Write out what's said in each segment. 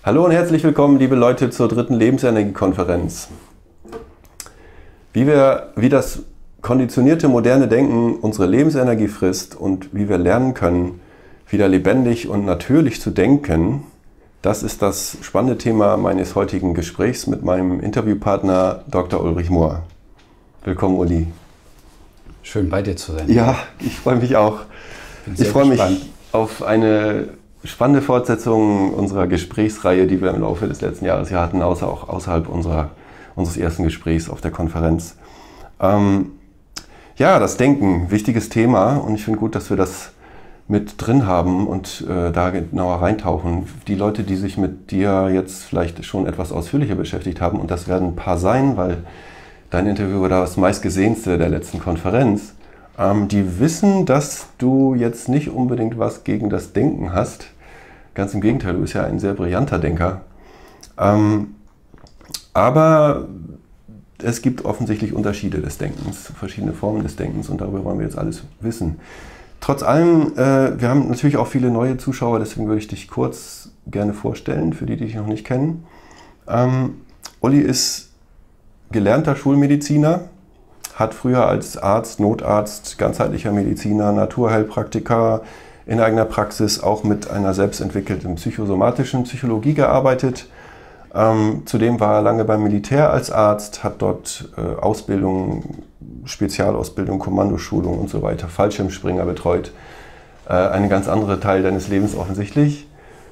Hallo und herzlich willkommen, liebe Leute, zur dritten Lebensenergiekonferenz. Wie das konditionierte moderne Denken unsere Lebensenergie frisst und wie wir lernen können, wieder lebendig und natürlich zu denken, das ist das spannende Thema meines heutigen Gesprächs mit meinem Interviewpartner Dr. Ulrich Mohr. Willkommen, Uli. Schön bei dir zu sein. Ja, ich freue mich auch. Ich freue mich auf eine spannende Fortsetzung unserer Gesprächsreihe, die wir im Laufe des letzten Jahres hier hatten, auch außerhalb unseres ersten Gesprächs auf der Konferenz. Ja, das Denken, wichtiges Thema, und ich finde gut, dass wir das mit drin haben und da genauer reintauchen. Die Leute, die sich mit dir jetzt vielleicht schon etwas ausführlicher beschäftigt haben, und das werden ein paar sein, weil dein Interview war das meistgesehenste der letzten Konferenz, die wissen, dass du jetzt nicht unbedingt was gegen das Denken hast. Ganz im Gegenteil, du bist ja ein sehr brillanter Denker. Aber es gibt offensichtlich Unterschiede des Denkens, verschiedene Formen des Denkens, und darüber wollen wir jetzt alles wissen. Trotz allem, wir haben natürlich auch viele neue Zuschauer, deswegen würde ich dich kurz gerne vorstellen, für die, die dich noch nicht kennen. Uli ist gelernter Schulmediziner, hat früher als Arzt, Notarzt, ganzheitlicher Mediziner, Naturheilpraktiker in eigener Praxis auch mit einer selbstentwickelten psychosomatischen Psychologie gearbeitet. Zudem war er lange beim Militär als Arzt, hat dort Ausbildung, Spezialausbildung, Kommandoschulung und so weiter, Fallschirmspringer betreut. Ein ganz anderer Teil deines Lebens offensichtlich.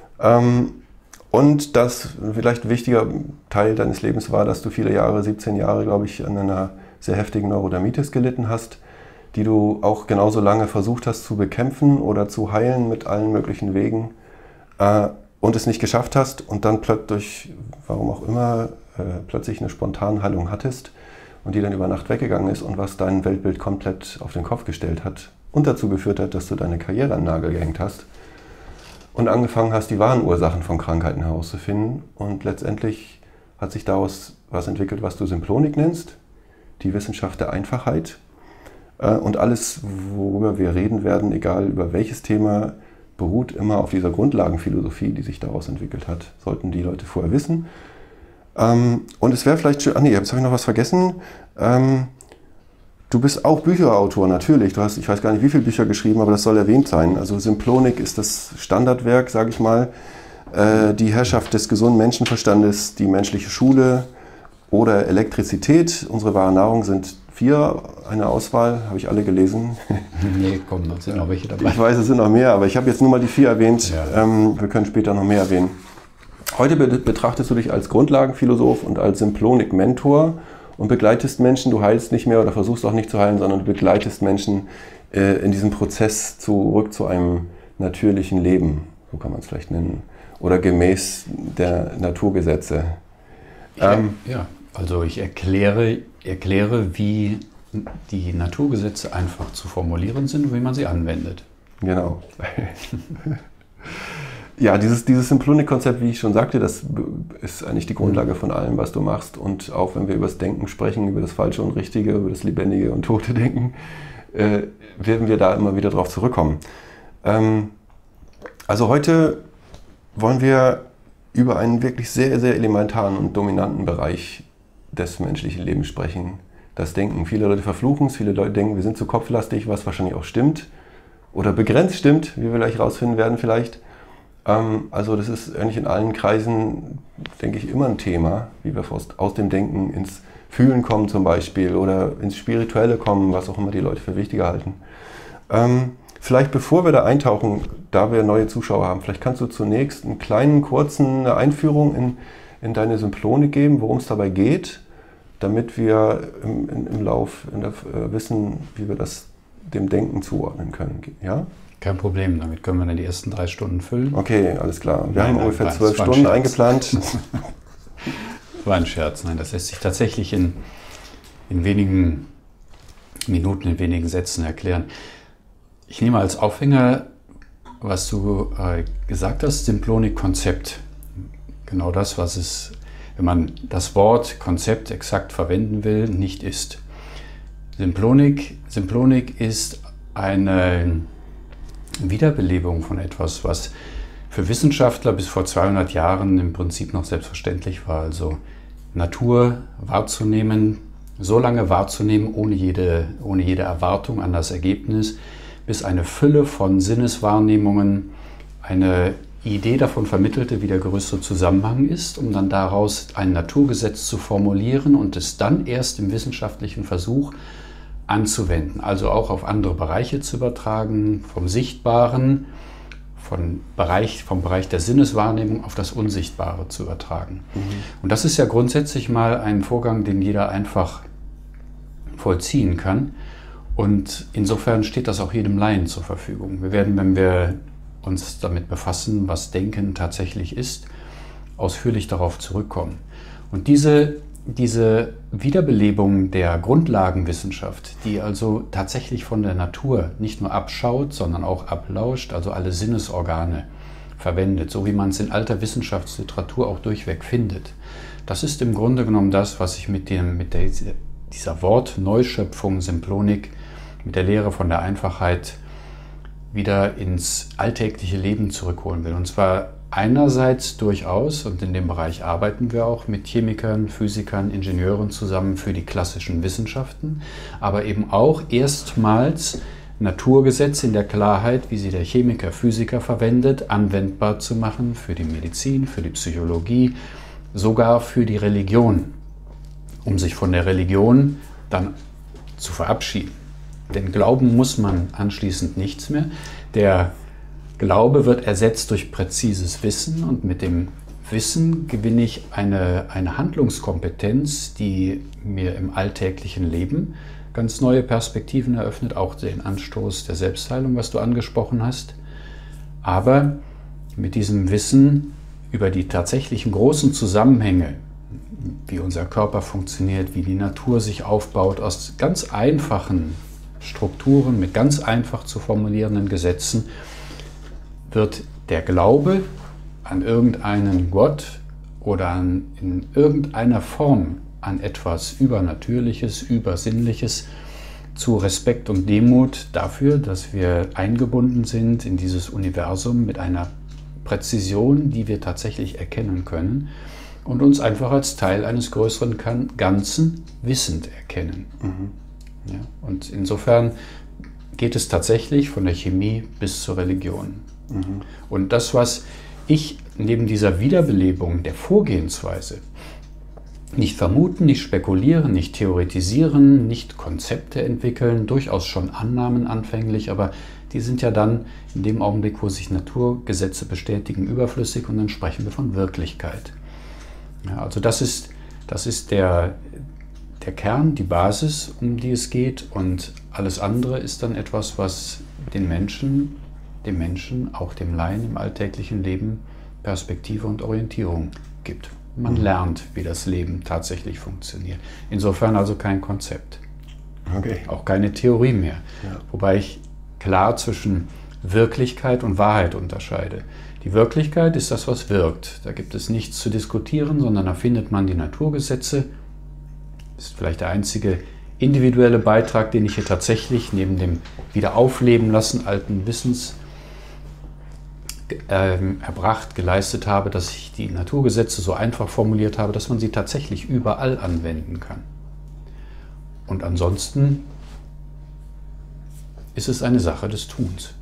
Und das vielleicht ein wichtiger Teil deines Lebens war, dass du 17 Jahre, glaube ich, an einer sehr heftigen Neurodermitis gelitten hast, die du auch genauso lange versucht hast zu bekämpfen oder zu heilen mit allen möglichen Wegen und es nicht geschafft hast und dann plötzlich, warum auch immer, plötzlich eine Spontanheilung hattest und die dann über Nacht weggegangen ist und was dein Weltbild komplett auf den Kopf gestellt hat und dazu geführt hat, dass du deine Karriere an den Nagel gehängt hast und angefangen hast, die wahren Ursachen von Krankheiten herauszufinden, und letztendlich hat sich daraus was entwickelt, was du Symplonik nennst, die Wissenschaft der Einfachheit. Und alles, worüber wir reden werden, egal über welches Thema, beruht immer auf dieser Grundlagenphilosophie, die sich daraus entwickelt hat. Sollten die Leute vorher wissen. Und es wäre vielleicht schön, jetzt habe ich noch was vergessen. Du bist auch Bücherautor, natürlich. Du hast, ich weiß gar nicht, wie viele Bücher geschrieben, aber das soll erwähnt sein. Also Symplonik ist das Standardwerk, sage ich mal. Die Herrschaft des gesunden Menschenverstandes, die menschliche Schule oder Elektrizität. Unsere wahre Nahrung sind 4, eine Auswahl, habe ich alle gelesen. Nee, komm, da sind noch welche dabei. Ich weiß, es sind noch mehr, aber ich habe jetzt nur mal die 4 erwähnt. Ja. Wir können später noch mehr erwähnen. Heute betrachtest du dich als Grundlagenphilosoph und als Symplonik-Mentor und begleitest Menschen. Du heilst nicht mehr oder versuchst auch nicht zu heilen, sondern du begleitest Menschen in diesem Prozess zurück zu einem natürlichen Leben, so kann man es vielleicht nennen, oder gemäß der Naturgesetze. Also ich erkläre, wie die Naturgesetze einfach zu formulieren sind und wie man sie anwendet. Genau. Ja, dieses Symplonik-Konzept, wie ich schon sagte, das ist eigentlich die Grundlage von allem, was du machst. Und auch wenn wir über das Denken sprechen, über das Falsche und Richtige, über das Lebendige und Tote Denken, werden wir da immer wieder drauf zurückkommen. Also heute wollen wir über einen wirklich sehr, sehr elementaren und dominanten Bereich des menschlichen Lebens sprechen. Das Denken. Viele Leute verfluchen es, viele Leute denken, wir sind zu kopflastig, was wahrscheinlich auch stimmt. Oder begrenzt stimmt, wie wir gleich rausfinden werden vielleicht. Also das ist eigentlich in allen Kreisen, denke ich, immer ein Thema, wie wir aus dem Denken ins Fühlen kommen zum Beispiel oder ins Spirituelle kommen, was auch immer die Leute für wichtiger halten. Vielleicht bevor wir da eintauchen, da wir neue Zuschauer haben, vielleicht kannst du zunächst einen kleinen, kurzen Einführung in deine Symplonik geben, worum es dabei geht, damit wir im Lauf wissen, wie wir das dem Denken zuordnen können. Ja? Kein Problem, damit können wir dann die ersten 3 Stunden füllen. Okay, alles klar. Wir haben ungefähr 12 Stunden eingeplant. Das war ein Scherz. Nein, das lässt sich tatsächlich in wenigen Minuten, in wenigen Sätzen erklären. Ich nehme als Aufhänger, was du gesagt hast, Symplonik-Konzept. Genau das, was es, wenn man das Wort Konzept exakt verwenden will, nicht ist. Symplonik ist eine Wiederbelebung von etwas, was für Wissenschaftler bis vor 200 Jahren im Prinzip noch selbstverständlich war. Also Natur wahrzunehmen, so lange wahrzunehmen, ohne jede Erwartung an das Ergebnis, bis eine Fülle von Sinneswahrnehmungen eine Idee davon vermittelte, wie der größte Zusammenhang ist, um dann daraus ein Naturgesetz zu formulieren und es dann erst im wissenschaftlichen Versuch anzuwenden, also auch auf andere Bereiche zu übertragen, vom Sichtbaren, vom Bereich der Sinneswahrnehmung auf das Unsichtbare zu übertragen. Und das ist ja grundsätzlich mal ein Vorgang, den jeder einfach vollziehen kann. Und insofern steht das auch jedem Laien zur Verfügung. Wir werden, wenn wir uns damit befassen, was Denken tatsächlich ist, ausführlich darauf zurückkommen. Und diese Wiederbelebung der Grundlagenwissenschaft, die also tatsächlich von der Natur nicht nur abschaut, sondern auch ablauscht, also alle Sinnesorgane verwendet, so wie man es in alter Wissenschaftsliteratur auch durchweg findet. Das ist im Grunde genommen das, was ich mit dieser Wortneuschöpfung, Symplonik, mit der Lehre von der Einfachheit wieder ins alltägliche Leben zurückholen will. Und zwar einerseits durchaus, und in dem Bereich arbeiten wir auch mit Chemikern, Physikern, Ingenieuren zusammen für die klassischen Wissenschaften, aber eben auch erstmals Naturgesetze in der Klarheit, wie sie der Chemiker, Physiker verwendet, anwendbar zu machen für die Medizin, für die Psychologie, sogar für die Religion, um sich von der Religion dann zu verabschieden. Denn glauben muss man anschließend nichts mehr. Der Glaube wird ersetzt durch präzises Wissen und mit dem Wissen gewinne ich eine Handlungskompetenz, die mir im alltäglichen Leben ganz neue Perspektiven eröffnet, auch den Anstoß der Selbstheilung, was du angesprochen hast. Aber mit diesem Wissen über die tatsächlichen großen Zusammenhänge, wie unser Körper funktioniert, wie die Natur sich aufbaut, aus ganz einfachen Strukturen, mit ganz einfach zu formulierenden Gesetzen, wird der Glaube an irgendeinen Gott oder in irgendeiner Form an etwas Übernatürliches, Übersinnliches zu Respekt und Demut dafür, dass wir eingebunden sind in dieses Universum mit einer Präzision, die wir tatsächlich erkennen können und uns einfach als Teil eines größeren Ganzen wissend erkennen. Ja, und insofern geht es tatsächlich von der Chemie bis zur Religion. Und das, was ich neben dieser Wiederbelebung der Vorgehensweise nicht vermuten, nicht spekulieren, nicht theoretisieren, nicht Konzepte entwickeln, durchaus schon Annahmen anfänglich, aber die sind ja dann in dem Augenblick, wo sich Naturgesetze bestätigen, überflüssig und dann sprechen wir von Wirklichkeit. Ja, also das ist der Kern, die Basis, um die es geht, und alles andere ist dann etwas, was dem Menschen, auch dem Laien im alltäglichen Leben Perspektive und Orientierung gibt. Man lernt, wie das Leben tatsächlich funktioniert. Insofern also kein Konzept. Okay. Auch keine Theorie mehr. Ja. Wobei ich klar zwischen Wirklichkeit und Wahrheit unterscheide. Die Wirklichkeit ist das, was wirkt. Da gibt es nichts zu diskutieren, sondern da findet man die Naturgesetze. Das ist vielleicht der einzige individuelle Beitrag, den ich hier tatsächlich neben dem Wiederaufleben lassen alten Wissens geleistet habe, dass ich die Naturgesetze so einfach formuliert habe, dass man sie tatsächlich überall anwenden kann. Und ansonsten ist es eine Sache des Tuns.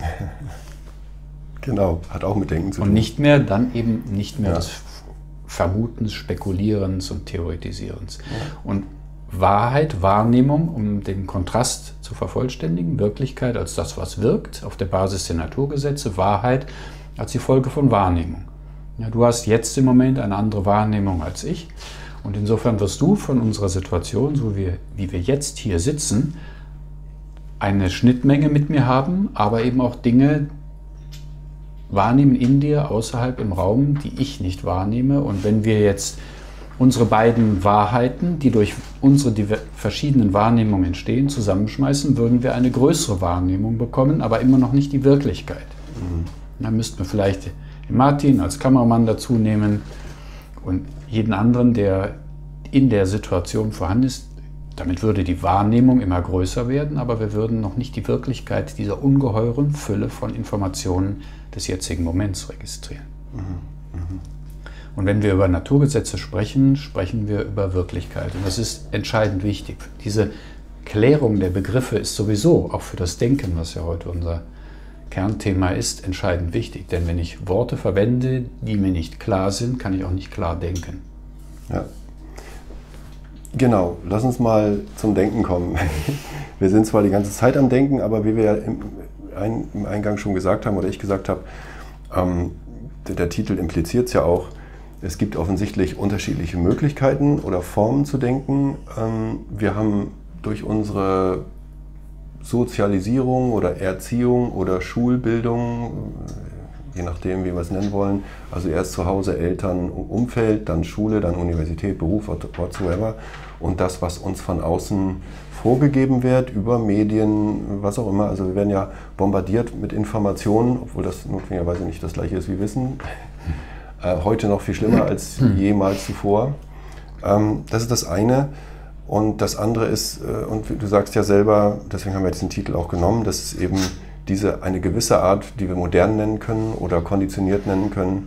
Genau, hat auch mit Denken zu tun. Und nicht mehr des Vermutens, Spekulierens und Theoretisierens. Ja. Und Wahrheit, Wahrnehmung, um den Kontrast zu vervollständigen, Wirklichkeit als das, was wirkt, auf der Basis der Naturgesetze, Wahrheit als die Folge von Wahrnehmung. Ja, du hast jetzt im Moment eine andere Wahrnehmung als ich und insofern wirst du von unserer Situation, so wie wir jetzt hier sitzen, eine Schnittmenge mit mir haben, aber eben auch Dinge wahrnehmen in dir, außerhalb im Raum, die ich nicht wahrnehme. Und wenn wir jetzt unsere beiden Wahrheiten, die durch unsere verschiedenen Wahrnehmungen entstehen, zusammenschmeißen, würden wir eine größere Wahrnehmung bekommen, aber immer noch nicht die Wirklichkeit. Dann müssten wir vielleicht den Martin als Kameramann dazu nehmen und jeden anderen, der in der Situation vorhanden ist, Damit würde die Wahrnehmung immer größer werden, aber wir würden noch nicht die Wirklichkeit dieser ungeheuren Fülle von Informationen des jetzigen Moments registrieren. Und wenn wir über Naturgesetze sprechen, sprechen wir über Wirklichkeit. Und das ist entscheidend wichtig. Diese Klärung der Begriffe ist sowieso auch für das Denken, was ja heute unser Kernthema ist, entscheidend wichtig. Denn wenn ich Worte verwende, die mir nicht klar sind, kann ich auch nicht klar denken. Ja. Genau, lass uns mal zum Denken kommen. Wir sind zwar die ganze Zeit am Denken, aber wie wir ja im Eingang schon gesagt haben oder ich gesagt habe, der Titel impliziert es ja auch, es gibt offensichtlich unterschiedliche Möglichkeiten oder Formen zu denken. Wir haben durch unsere Sozialisierung oder Erziehung oder Schulbildung, je nachdem, wie wir es nennen wollen, also erst zu Hause, Eltern, Umfeld, dann Schule, dann Universität, Beruf, whatsoever. Und das, was uns von außen vorgegeben wird, über Medien, was auch immer. Also wir werden ja bombardiert mit Informationen, obwohl das notwendigerweise nicht das gleiche ist wie Wissen. Heute noch viel schlimmer als jemals zuvor. Das ist das eine. Und das andere ist, und du sagst ja selber, deswegen haben wir jetzt den Titel auch genommen, dass es eben eine gewisse Art, die wir modern nennen können oder konditioniert nennen können,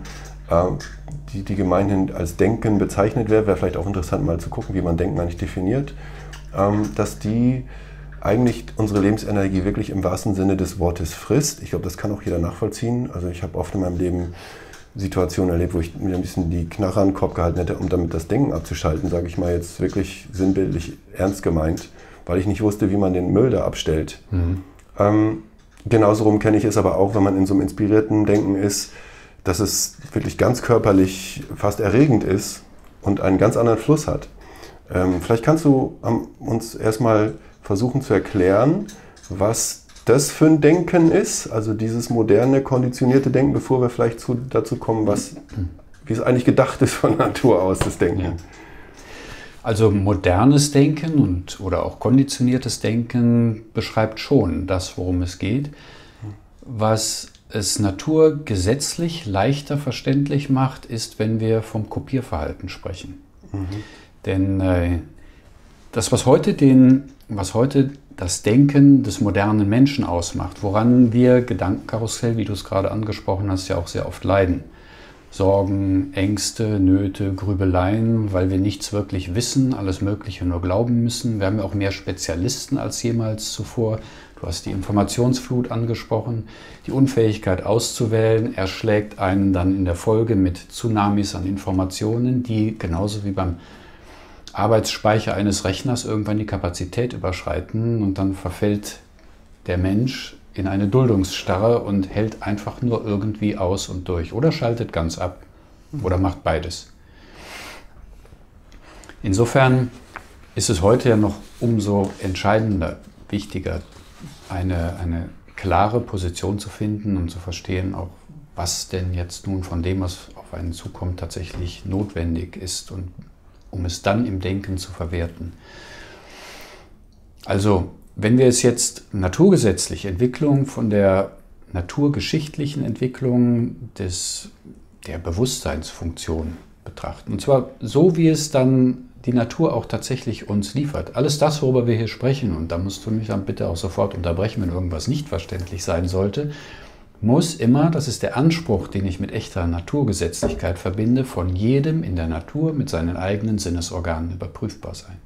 die gemeinhin als Denken bezeichnet wird, wäre vielleicht auch interessant mal zu gucken, wie man Denken eigentlich definiert, dass die eigentlich unsere Lebensenergie wirklich im wahrsten Sinne des Wortes frisst. Ich glaube, das kann auch jeder nachvollziehen. Also ich habe oft in meinem Leben Situationen erlebt, wo ich mir ein bisschen die Knarre an den Kopf gehalten hätte, um damit das Denken abzuschalten, sage ich mal jetzt wirklich sinnbildlich ernst gemeint, weil ich nicht wusste, wie man den Müll da abstellt. Genauso rum kenne ich es aber auch, wenn man in so einem inspirierten Denken ist, dass es wirklich ganz körperlich fast erregend ist und einen ganz anderen Fluss hat. Vielleicht kannst du uns erstmal versuchen zu erklären, was das für ein Denken ist, also dieses moderne, konditionierte Denken, bevor wir vielleicht dazu kommen, wie es eigentlich gedacht ist von Natur aus, das Denken. Ja. Also modernes Denken oder auch konditioniertes Denken beschreibt schon das, worum es geht, was es naturgesetzlich leichter verständlich macht, ist, wenn wir vom Kopierverhalten sprechen. Denn das, was heute das Denken des modernen Menschen ausmacht, woran wir Gedankenkarussell, wie du es gerade angesprochen hast, ja auch sehr oft leiden. Sorgen, Ängste, Nöte, Grübeleien, weil wir nichts wirklich wissen, alles Mögliche nur glauben müssen. Wir haben ja auch mehr Spezialisten als jemals zuvor. Du hast die Informationsflut angesprochen. Die Unfähigkeit auszuwählen erschlägt einen dann in der Folge mit Tsunamis an Informationen, die genauso wie beim Arbeitsspeicher eines Rechners irgendwann die Kapazität überschreiten und dann verfällt der Mensch in eine Duldungsstarre und hält einfach nur irgendwie aus und durch oder schaltet ganz ab oder macht beides. Insofern ist es heute ja noch umso entscheidender, wichtiger, eine klare Position zu finden und zu verstehen, auch was denn jetzt nun von dem, was auf einen zukommt, tatsächlich notwendig ist und um es dann im Denken zu verwerten. Also, wenn wir es jetzt naturgesetzlich Entwicklung von der naturgeschichtlichen Entwicklung der Bewusstseinsfunktion betrachten, und zwar so, wie es dann die Natur auch tatsächlich uns liefert. Alles das, worüber wir hier sprechen, und da musst du mich dann bitte auch sofort unterbrechen, wenn irgendwas nicht verständlich sein sollte, muss immer, das ist der Anspruch, den ich mit echter Naturgesetzlichkeit verbinde, von jedem in der Natur mit seinen eigenen Sinnesorganen überprüfbar sein.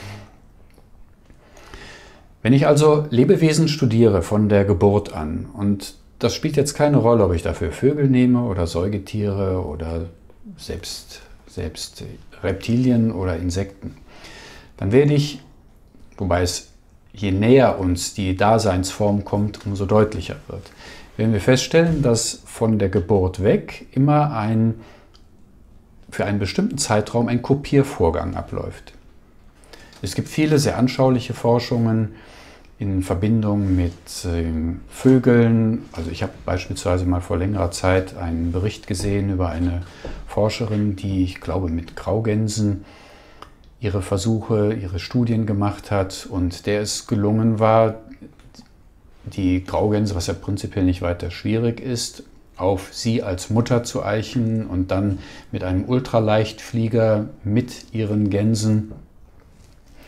Wenn ich also Lebewesen studiere von der Geburt an, und das spielt jetzt keine Rolle, ob ich dafür Vögel nehme oder Säugetiere oder selbst Reptilien oder Insekten, dann werde ich, wobei es je näher uns die Daseinsform kommt, umso deutlicher wird, werden wir feststellen, dass von der Geburt weg immer für einen bestimmten Zeitraum ein Kopiervorgang abläuft. Es gibt viele sehr anschauliche Forschungen in Verbindung mit Vögeln. Also ich habe beispielsweise mal vor längerer Zeit einen Bericht gesehen über eine Forscherin, die, ich glaube, mit Graugänsen ihre Versuche, ihre Studien gemacht hat und der es gelungen war, die Graugänse, was ja prinzipiell nicht weiter schwierig ist, auf sie als Mutter zu eichen und dann mit einem Ultraleichtflieger mit ihren Gänsen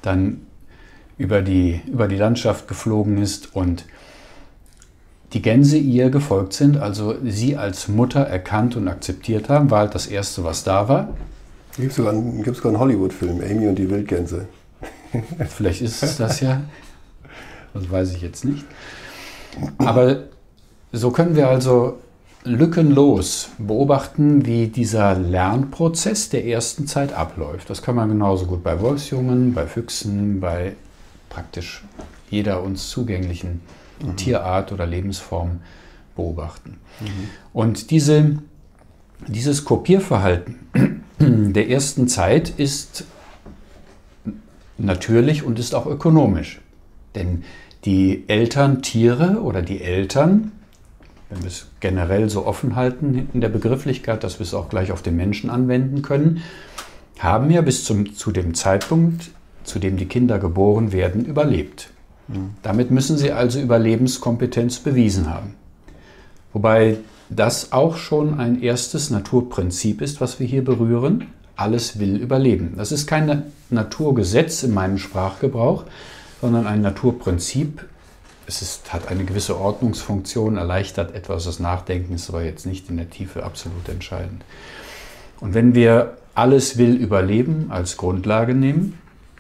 dann über die Landschaft geflogen ist und die Gänse ihr gefolgt sind, also sie als Mutter erkannt und akzeptiert haben, war halt das Erste, was da war. Gibt sogar einen Hollywood-Film, Amy und die Wildgänse. Vielleicht ist es das ja, das weiß ich jetzt nicht. Aber so können wir also lückenlos beobachten, wie dieser Lernprozess der ersten Zeit abläuft. Das kann man genauso gut bei Wolfsjungen, bei Füchsen, bei praktisch jeder uns zugänglichen Tierart oder Lebensform beobachten. Und dieses Kopierverhalten der ersten Zeit ist natürlich und ist auch ökonomisch. Denn die Elterntiere oder die Eltern, wenn wir es generell so offen halten in der Begrifflichkeit, dass wir es auch gleich auf den Menschen anwenden können, haben ja bis zu dem Zeitpunkt, zu dem die Kinder geboren werden, überlebt. Damit müssen sie also Überlebenskompetenz bewiesen haben. Wobei das auch schon ein erstes Naturprinzip ist, was wir hier berühren. Alles will überleben. Das ist kein Naturgesetz in meinem Sprachgebrauch, sondern ein Naturprinzip. Hat eine gewisse Ordnungsfunktion, erleichtert etwas das Nachdenken, ist aber jetzt nicht in der Tiefe absolut entscheidend. Und wenn wir alles will überleben als Grundlage nehmen,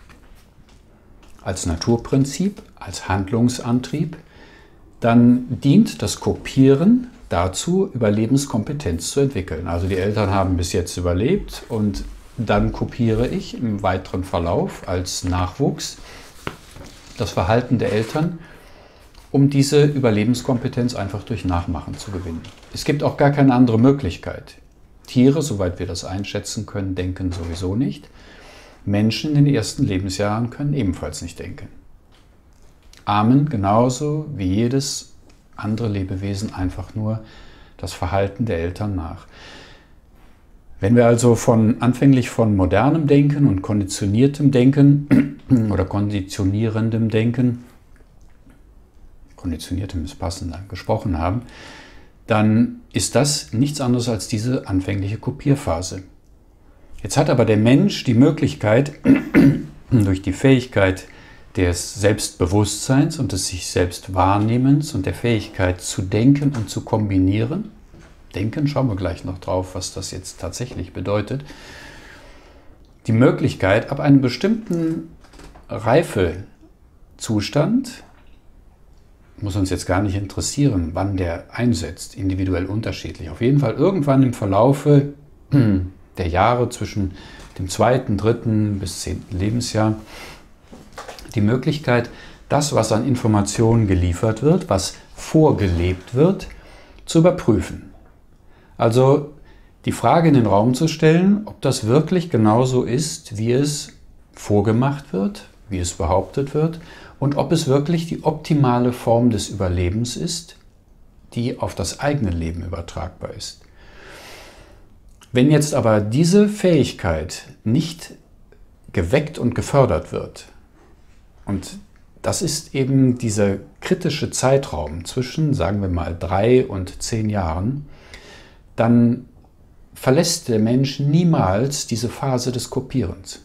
als Naturprinzip, als Handlungsantrieb, dann dient das Kopieren dazu, Überlebenskompetenz zu entwickeln. Also die Eltern haben bis jetzt überlebt und dann kopiere ich im weiteren Verlauf als Nachwuchs das Verhalten der Eltern, um diese Überlebenskompetenz einfach durch Nachmachen zu gewinnen. Es gibt auch gar keine andere Möglichkeit. Tiere, soweit wir das einschätzen können, denken sowieso nicht. Menschen in den ersten Lebensjahren können ebenfalls nicht denken. Ahmen genauso wie jedes andere Lebewesen einfach nur das Verhalten der Eltern nach. Wenn wir also anfänglich von modernem Denken und konditioniertem Denken oder konditionierendem Denken, konditioniertem ist passender, gesprochen haben, dann ist das nichts anderes als diese anfängliche Kopierphase. Jetzt hat aber der Mensch die Möglichkeit, durch die Fähigkeit des Selbstbewusstseins und des sich selbst Wahrnehmens und der Fähigkeit zu denken und zu kombinieren, denken, schauen wir gleich noch drauf, was das jetzt tatsächlich bedeutet, die Möglichkeit, ab einem bestimmten Reifezustand, muss uns jetzt gar nicht interessieren, wann der einsetzt, individuell unterschiedlich. Auf jeden Fall irgendwann im Verlaufe der Jahre zwischen dem 2., 3. bis 10. Lebensjahr die Möglichkeit, das, was an Informationen geliefert wird, was vorgelebt wird, zu überprüfen. Also die Frage in den Raum zu stellen, ob das wirklich genauso ist, wie es vorgemacht wird, wie es behauptet wird und ob es wirklich die optimale Form des Überlebens ist, die auf das eigene Leben übertragbar ist. Wenn jetzt aber diese Fähigkeit nicht geweckt und gefördert wird, und das ist eben dieser kritische Zeitraum zwischen, sagen wir mal, 3 und 10 Jahren, dann verlässt der Mensch niemals diese Phase des Kopierens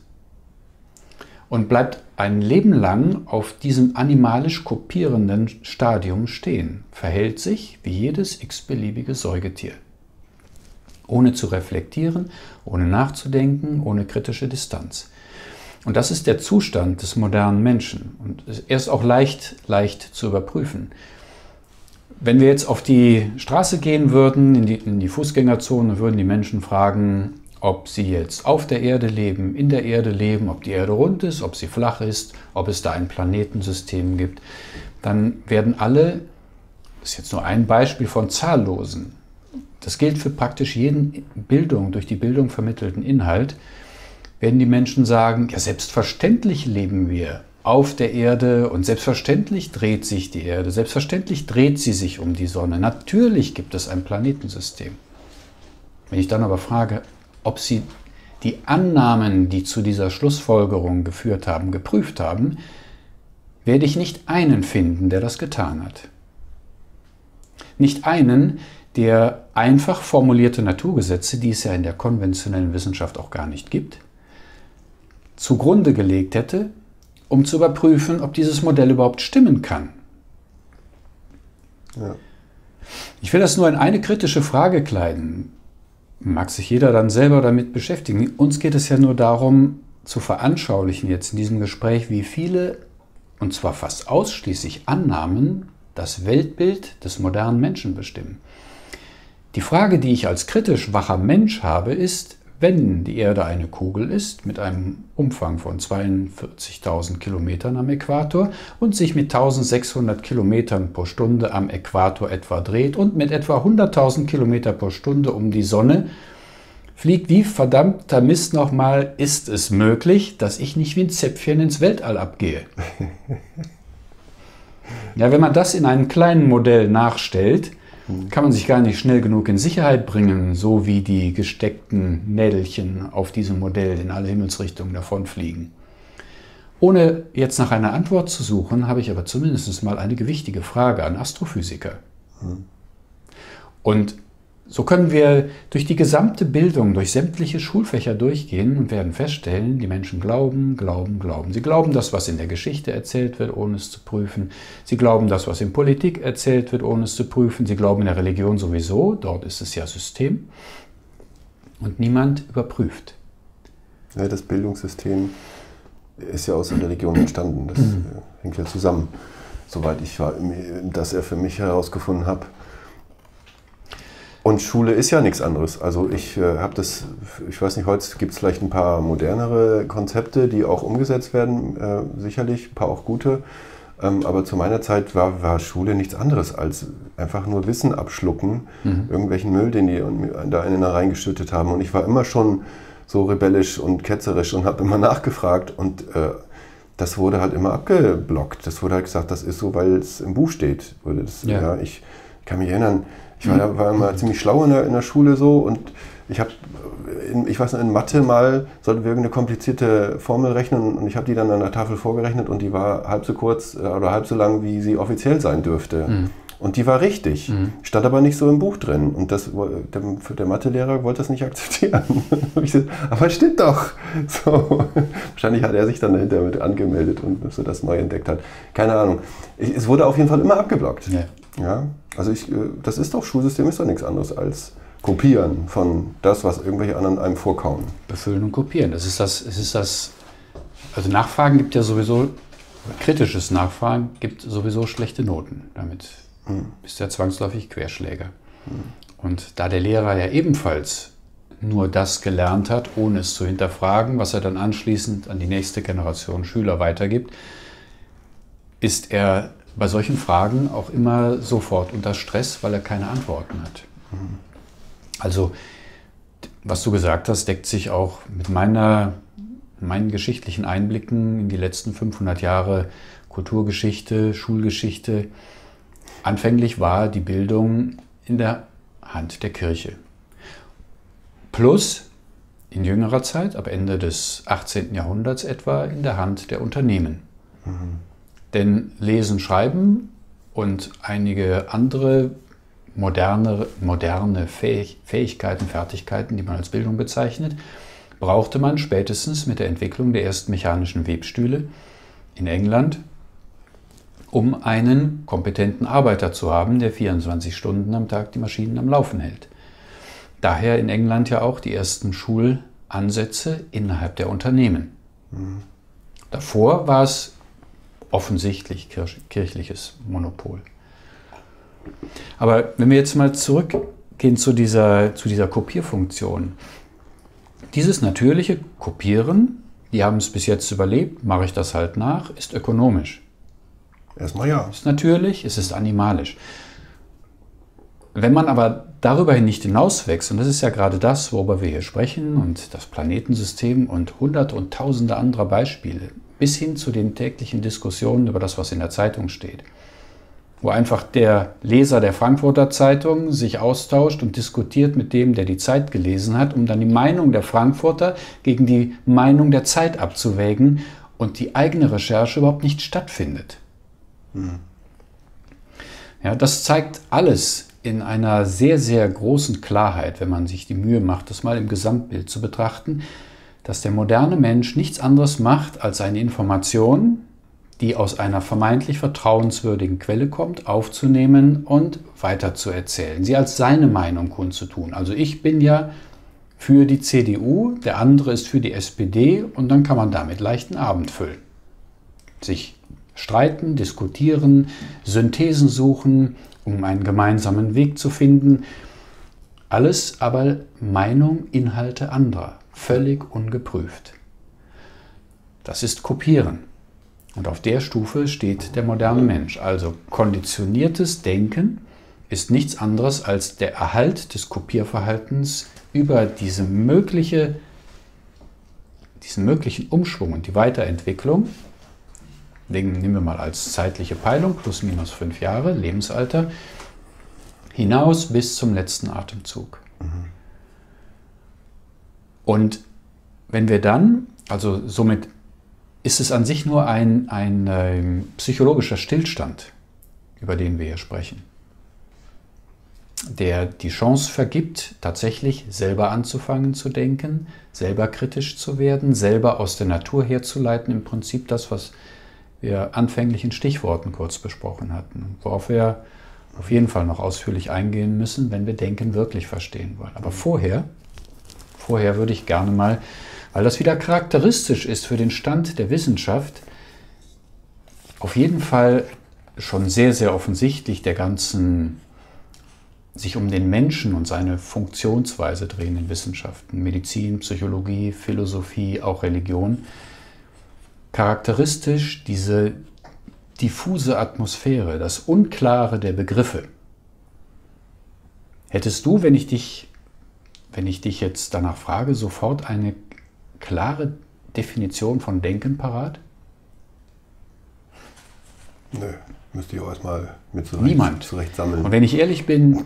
und bleibt ein Leben lang auf diesem animalisch kopierenden Stadium stehen, verhält sich wie jedes x-beliebige Säugetier. Ohne zu reflektieren, ohne nachzudenken, ohne kritische Distanz. Und das ist der Zustand des modernen Menschen. Und er ist auch leicht zu überprüfen. Wenn wir jetzt auf die Straße gehen würden, in die Fußgängerzone, würden die Menschen fragen, ob sie jetzt auf der Erde leben, in der Erde leben, ob die Erde rund ist, ob sie flach ist, ob es da ein Planetensystem gibt. Dann werden alle, das ist jetzt nur ein Beispiel von zahllosen, das gilt für praktisch jeden durch die Bildung vermittelten Inhalt, werden die Menschen sagen, ja, selbstverständlich leben wir auf der Erde und selbstverständlich dreht sich die Erde, selbstverständlich dreht sie sich um die Sonne. Natürlich gibt es ein Planetensystem. Wenn ich dann aber frage, ob sie die Annahmen, die zu dieser Schlussfolgerung geführt haben, geprüft haben, werde ich nicht einen finden, der das getan hat. Nicht einen, der einfach formulierte Naturgesetze, die es ja in der konventionellen Wissenschaft auch gar nicht gibt, zugrunde gelegt hätte um zu überprüfen, ob dieses Modell überhaupt stimmen kann. Ja. Ich will das nur in eine kritische Frage kleiden. Mag sich jeder dann selber damit beschäftigen. Uns geht es ja nur darum, zu veranschaulichen jetzt in diesem Gespräch, wie viele, und zwar fast ausschließlich Annahmen, das Weltbild des modernen Menschen bestimmen. Die Frage, die ich als kritisch wacher Mensch habe, ist, wenn die Erde eine Kugel ist, mit einem Umfang von 42.000 Kilometern am Äquator und sich mit 1.600 Kilometern pro Stunde am Äquator etwa dreht und mit etwa 100.000 Kilometer pro Stunde um die Sonne fliegt, wie verdammter Mist nochmal ist es möglich, dass ich nicht wie ein Zäpfchen ins Weltall abgehe? Ja, wenn man das in einem kleinen Modell nachstellt, kann man sich gar nicht schnell genug in Sicherheit bringen, so wie die gesteckten Nädelchen auf diesem Modell in alle Himmelsrichtungen davonfliegen. Ohne jetzt nach einer Antwort zu suchen, habe ich aber zumindest mal eine gewichtige Frage an Astrophysiker. Und so können wir durch die gesamte Bildung, durch sämtliche Schulfächer durchgehen und werden feststellen, die Menschen glauben, glauben, glauben. Sie glauben das, was in der Geschichte erzählt wird, ohne es zu prüfen. Sie glauben das, was in Politik erzählt wird, ohne es zu prüfen. Sie glauben in der Religion sowieso, dort ist es ja System. Und niemand überprüft. Ja, das Bildungssystem ist ja aus der Religion entstanden. Das hängt ja zusammen, soweit ich das für mich herausgefunden habe. Und Schule ist ja nichts anderes. Also ich weiß nicht, heute gibt es vielleicht ein paar modernere Konzepte, die auch umgesetzt werden, sicherlich, ein paar auch gute. Aber zu meiner Zeit war Schule nichts anderes als einfach nur Wissen abschlucken, irgendwelchen Müll, den die da einen reingeschüttet haben. Und ich war immer schon so rebellisch und ketzerisch und habe immer nachgefragt und das wurde halt immer abgeblockt. Das wurde halt gesagt, das ist so, weil es im Buch steht. Ich kann mich erinnern, ich war immer ziemlich schlau in der Schule so und ich weiß noch, in Mathe mal sollten wir irgendeine komplizierte Formel rechnen und ich habe die dann an der Tafel vorgerechnet und die war halb so kurz oder halb so lang, wie sie offiziell sein dürfte. Und die war richtig, stand aber nicht so im Buch drin und der Mathelehrer wollte das nicht akzeptieren. Aber es stimmt doch! So. Wahrscheinlich hat er sich dann dahinter mit angemeldet und so das neu entdeckt hat. Keine Ahnung. Es wurde auf jeden Fall immer abgeblockt. Ja? Also das Schulsystem ist doch nichts anderes als Kopieren von das, was irgendwelche anderen einem vorkauen. Befüllen und kopieren. Also Nachfragen gibt ja sowieso, kritisches Nachfragen gibt sowieso schlechte Noten. Damit bist du ja zwangsläufig Querschläger. Und da der Lehrer ja ebenfalls nur das gelernt hat, ohne es zu hinterfragen, was er dann anschließend an die nächste Generation Schüler weitergibt, ist er bei solchen Fragen auch immer sofort unter Stress, weil er keine Antworten hat. Also, was du gesagt hast, deckt sich auch mit meinen geschichtlichen Einblicken in die letzten 500 Jahre Kulturgeschichte, Schulgeschichte. Anfänglich war die Bildung in der Hand der Kirche. Plus in jüngerer Zeit, ab Ende des 18. Jahrhunderts etwa, in der Hand der Unternehmen. Denn Lesen, Schreiben und einige andere moderne Fähigkeiten, Fertigkeiten, die man als Bildung bezeichnet, brauchte man spätestens mit der Entwicklung der ersten mechanischen Webstühle in England, um einen kompetenten Arbeiter zu haben, der 24 Stunden am Tag die Maschinen am Laufen hält. Daher in England ja auch die ersten Schulansätze innerhalb der Unternehmen. Davor war es offensichtlich kirchliches Monopol. Aber wenn wir jetzt mal zurückgehen zu dieser Kopierfunktion. Dieses natürliche Kopieren, die haben es bis jetzt überlebt, mache ich das halt nach, ist ökonomisch. Erstmal ja. Ist natürlich, es ist animalisch. Wenn man aber darüber nicht hinauswächst, und das ist ja gerade das, worüber wir hier sprechen, und das Planetensystem und hunderte und tausende anderer Beispiele, bis hin zu den täglichen Diskussionen über das, was in der Zeitung steht, wo einfach der Leser der Frankfurter Zeitung sich austauscht und diskutiert mit dem, der die Zeit gelesen hat, um dann die Meinung der Frankfurter gegen die Meinung der Zeit abzuwägen und die eigene Recherche überhaupt nicht stattfindet. Ja, das zeigt alles in einer sehr, sehr großen Klarheit, wenn man sich die Mühe macht, das mal im Gesamtbild zu betrachten, dass der moderne Mensch nichts anderes macht, als eine Information, die aus einer vermeintlich vertrauenswürdigen Quelle kommt, aufzunehmen und weiterzuerzählen, sie als seine Meinung kundzutun. Also ich bin ja für die CDU, der andere ist für die SPD und dann kann man damit leichten Abend füllen. Sich streiten, diskutieren, Synthesen suchen, um einen gemeinsamen Weg zu finden. Alles aber Meinung, Inhalte anderer, völlig ungeprüft. Das ist Kopieren. Und auf der Stufe steht der moderne Mensch. Also konditioniertes Denken ist nichts anderes als der Erhalt des Kopierverhaltens über diesen möglichen Umschwung und die Weiterentwicklung. Nehmen wir mal als zeitliche Peilung, plus minus 5 Jahre, Lebensalter, hinaus bis zum letzten Atemzug. Und wenn wir dann, also somit ist es an sich nur ein psychologischer Stillstand, über den wir hier sprechen, der die Chance vergibt, tatsächlich selber anzufangen zu denken, selber kritisch zu werden, selber aus der Natur herzuleiten, im Prinzip das, was wir anfänglich in Stichworten kurz besprochen hatten, worauf wir auf jeden Fall noch ausführlich eingehen müssen, wenn wir Denken wirklich verstehen wollen. Aber vorher würde ich gerne mal, weil das wieder charakteristisch ist für den Stand der Wissenschaft, auf jeden Fall schon sehr, sehr offensichtlich der ganzen, sich um den Menschen und seine Funktionsweise drehenden Wissenschaften, Medizin, Psychologie, Philosophie, auch Religion, charakteristisch diese diffuse Atmosphäre, das Unklare der Begriffe. Hättest du, wenn ich dich jetzt danach frage, sofort eine klare Definition von Denken parat? Nö, müsste ich auch erstmal mit zurecht sammeln. Und wenn ich ehrlich bin,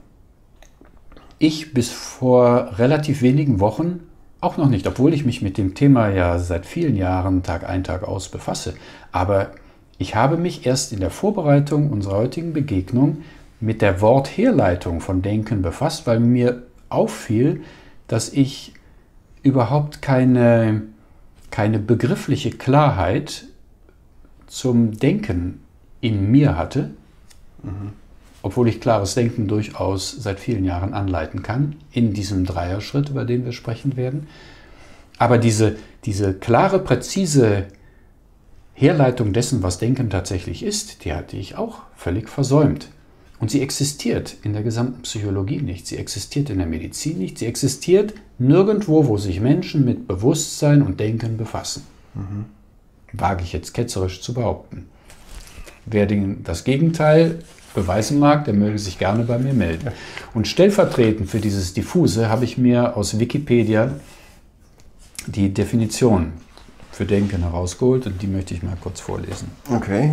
ich bis vor relativ wenigen Wochen auch noch nicht, obwohl ich mich mit dem Thema ja seit vielen Jahren Tag ein, Tag aus befasse. Aber ich habe mich erst in der Vorbereitung unserer heutigen Begegnung mit der Wortherleitung von Denken befasst, weil mir auffiel, dass ich überhaupt keine begriffliche Klarheit zum Denken in mir hatte, obwohl ich klares Denken durchaus seit vielen Jahren anleiten kann, in diesem Dreierschritt, über den wir sprechen werden. Aber diese klare, präzise Herleitung dessen, was Denken tatsächlich ist, die hatte ich auch völlig versäumt. Und sie existiert in der gesamten Psychologie nicht, sie existiert in der Medizin nicht, sie existiert nirgendwo, wo sich Menschen mit Bewusstsein und Denken befassen. Wage ich jetzt ketzerisch zu behaupten. Wer das Gegenteil beweisen mag, der möge sich gerne bei mir melden. Und stellvertretend für dieses Diffuse habe ich mir aus Wikipedia die Definition für Denken herausgeholt und die möchte ich mal kurz vorlesen. Okay.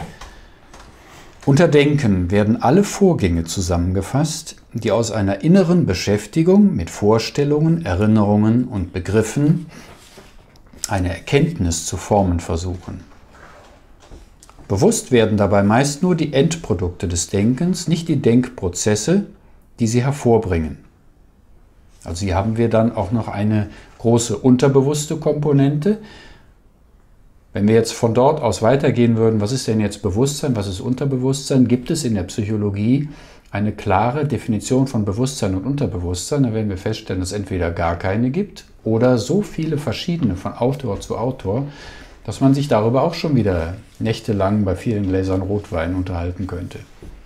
Unter Denken werden alle Vorgänge zusammengefasst, die aus einer inneren Beschäftigung mit Vorstellungen, Erinnerungen und Begriffen eine Erkenntnis zu formen versuchen. Bewusst werden dabei meist nur die Endprodukte des Denkens, nicht die Denkprozesse, die sie hervorbringen. Also hier haben wir dann auch noch eine große unterbewusste Komponente. Wenn wir jetzt von dort aus weitergehen würden, was ist denn jetzt Bewusstsein, was ist Unterbewusstsein, gibt es in der Psychologie eine klare Definition von Bewusstsein und Unterbewusstsein, dann werden wir feststellen, dass es entweder gar keine gibt oder so viele verschiedene von Autor zu Autor, dass man sich darüber auch schon wieder nächtelang bei vielen Gläsern Rotwein unterhalten könnte.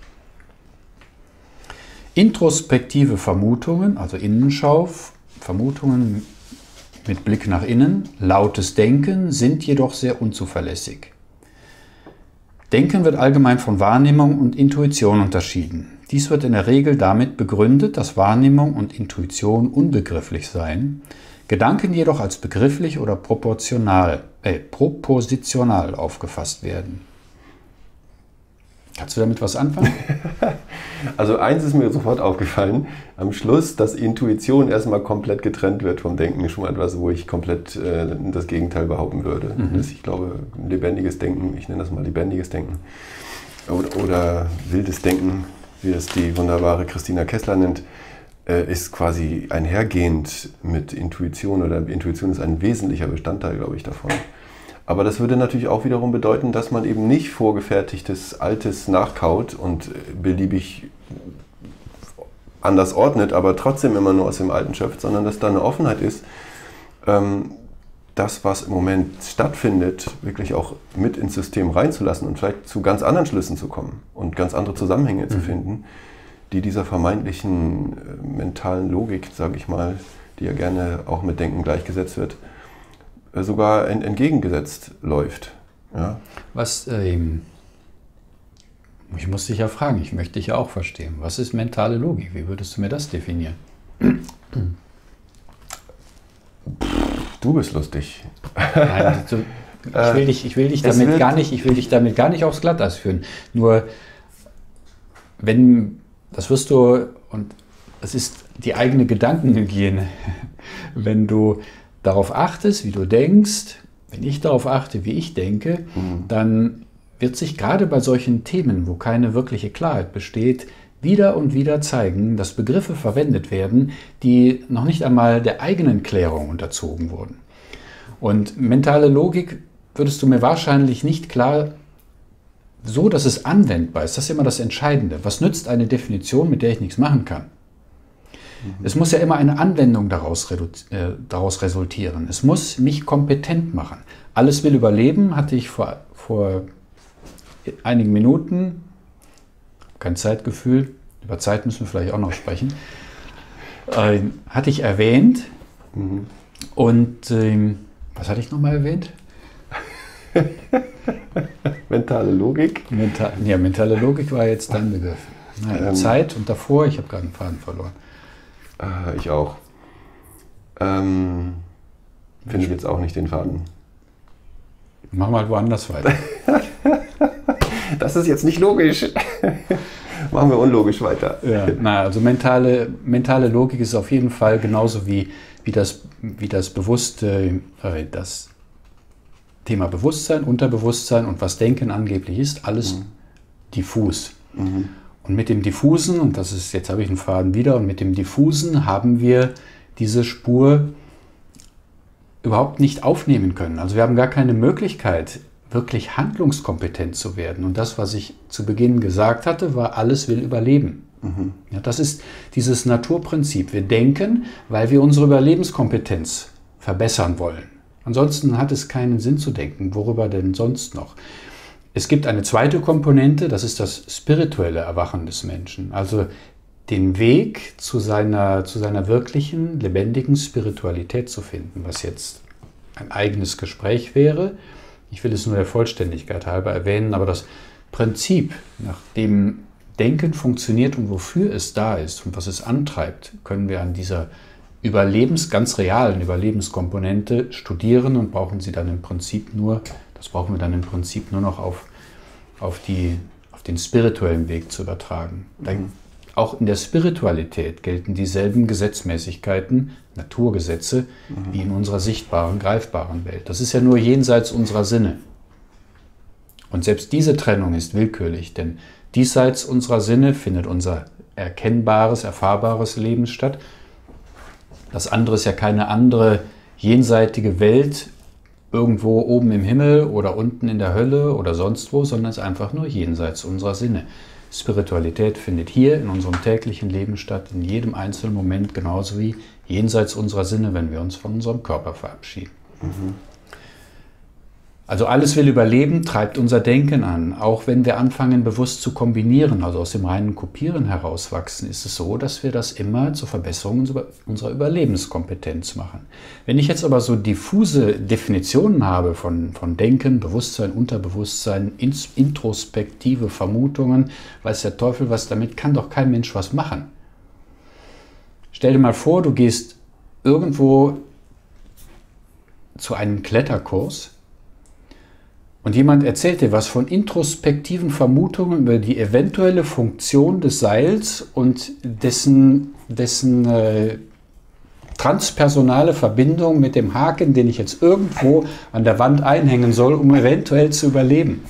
Introspektive Vermutungen, also Innenschau, Vermutungen mit Blick nach innen, lautes Denken sind jedoch sehr unzuverlässig. Denken wird allgemein von Wahrnehmung und Intuition unterschieden. Dies wird in der Regel damit begründet, dass Wahrnehmung und Intuition unbegrifflich seien, Gedanken jedoch als begrifflich oder propositional aufgefasst werden. Kannst du damit was anfangen? Also eins ist mir sofort aufgefallen, am Schluss, dass Intuition erstmal komplett getrennt wird vom Denken, schon etwas, wo ich komplett das Gegenteil behaupten würde. Ich glaube, lebendiges Denken, ich nenne das mal lebendiges Denken, oder wildes Denken, wie es die wunderbare Christina Kessler nennt, ist quasi einhergehend mit Intuition, oder Intuition ist ein wesentlicher Bestandteil, glaube ich, davon. Aber das würde natürlich auch wiederum bedeuten, dass man eben nicht vorgefertigtes Altes nachkaut und beliebig anders ordnet, aber trotzdem immer nur aus dem Alten schöpft, sondern dass da eine Offenheit ist, das, was im Moment stattfindet, wirklich auch mit ins System reinzulassen und vielleicht zu ganz anderen Schlüssen zu kommen und ganz andere Zusammenhänge zu finden, die dieser vermeintlichen mentalen Logik, sage ich mal, die ja gerne auch mit Denken gleichgesetzt wird, sogar entgegengesetzt läuft. Ja? Ich muss dich ja fragen, ich möchte dich ja auch verstehen. Was ist mentale Logik? Wie würdest du mir das definieren? Du bist lustig. Nein, ich will dich damit gar nicht aufs Glatteis führen. Nur, das wirst du, und es ist die eigene Gedankenhygiene, wenn du darauf achtest, wie du denkst, wenn ich darauf achte, wie ich denke, dann wird sich gerade bei solchen Themen, wo keine wirkliche Klarheit besteht, wieder und wieder zeigen, dass Begriffe verwendet werden, die noch nicht einmal der eigenen Klärung unterzogen wurden. Und mentale Logik würdest du mir wahrscheinlich nicht klar so, dass es anwendbar ist. Das ist immer das Entscheidende. Was nützt eine Definition, mit der ich nichts machen kann? Es muss ja immer eine Anwendung daraus resultieren. Es muss mich kompetent machen. Alles will überleben, hatte ich vor einigen Minuten, kein Zeitgefühl, über Zeit müssen wir vielleicht auch noch sprechen, hatte ich erwähnt. Und was hatte ich nochmal erwähnt? Mentale Logik. Mentale Logik war jetzt dein Begriff. Zeit und davor, ich habe gerade einen Faden verloren. Ich auch. Finde ich jetzt auch nicht den Faden. Mach mal woanders weiter. Das ist jetzt nicht logisch. Machen wir unlogisch weiter. Ja, also mentale Logik ist auf jeden Fall genauso wie das bewusste, das Thema Bewusstsein, Unterbewusstsein und was Denken angeblich ist, alles diffus. Und mit dem Diffusen, und das ist, jetzt habe ich einen Faden wieder, und mit dem Diffusen haben wir diese Spur überhaupt nicht aufnehmen können. Also wir haben gar keine Möglichkeit, wirklich handlungskompetent zu werden. Und das, was ich zu Beginn gesagt hatte, war, alles will überleben. Ja, das ist dieses Naturprinzip. Wir denken, weil wir unsere Überlebenskompetenz verbessern wollen. Ansonsten hat es keinen Sinn zu denken. Worüber denn sonst noch? Es gibt eine zweite Komponente, das ist das spirituelle Erwachen des Menschen. Also den Weg zu seiner wirklichen, lebendigen Spiritualität zu finden, was jetzt ein eigenes Gespräch wäre. Ich will es nur der Vollständigkeit halber erwähnen, aber das Prinzip, nach dem Denken funktioniert und wofür es da ist und was es antreibt, können wir an dieser ganz realen Überlebenskomponente studieren und brauchen wir dann im Prinzip nur noch auf den spirituellen Weg zu übertragen. Auch in der Spiritualität gelten dieselben Gesetzmäßigkeiten, Naturgesetze, wie in unserer sichtbaren, greifbaren Welt. Das ist ja nur jenseits unserer Sinne. Und selbst diese Trennung ist willkürlich, denn diesseits unserer Sinne findet unser erkennbares, erfahrbares Leben statt. Das andere ist ja keine andere jenseitige Welt, irgendwo oben im Himmel oder unten in der Hölle oder sonst wo, sondern es ist einfach nur jenseits unserer Sinne. Spiritualität findet hier in unserem täglichen Leben statt, in jedem einzelnen Moment, genauso wie jenseits unserer Sinne, wenn wir uns von unserem Körper verabschieden. Also alles will überleben, treibt unser Denken an. Auch wenn wir anfangen, bewusst zu kombinieren, also aus dem reinen Kopieren herauswachsen, ist es so, dass wir das immer zur Verbesserung unserer Überlebenskompetenz machen. Wenn ich jetzt aber so diffuse Definitionen habe von Denken, Bewusstsein, Unterbewusstsein, introspektive Vermutungen, weiß der Teufel was, damit kann doch kein Mensch was machen. Stell dir mal vor, du gehst irgendwo zu einem Kletterkurs und jemand erzählt dir was von introspektiven Vermutungen über die eventuelle Funktion des Seils und dessen transpersonale Verbindung mit dem Haken, den ich jetzt irgendwo an der Wand einhängen soll, um eventuell zu überleben.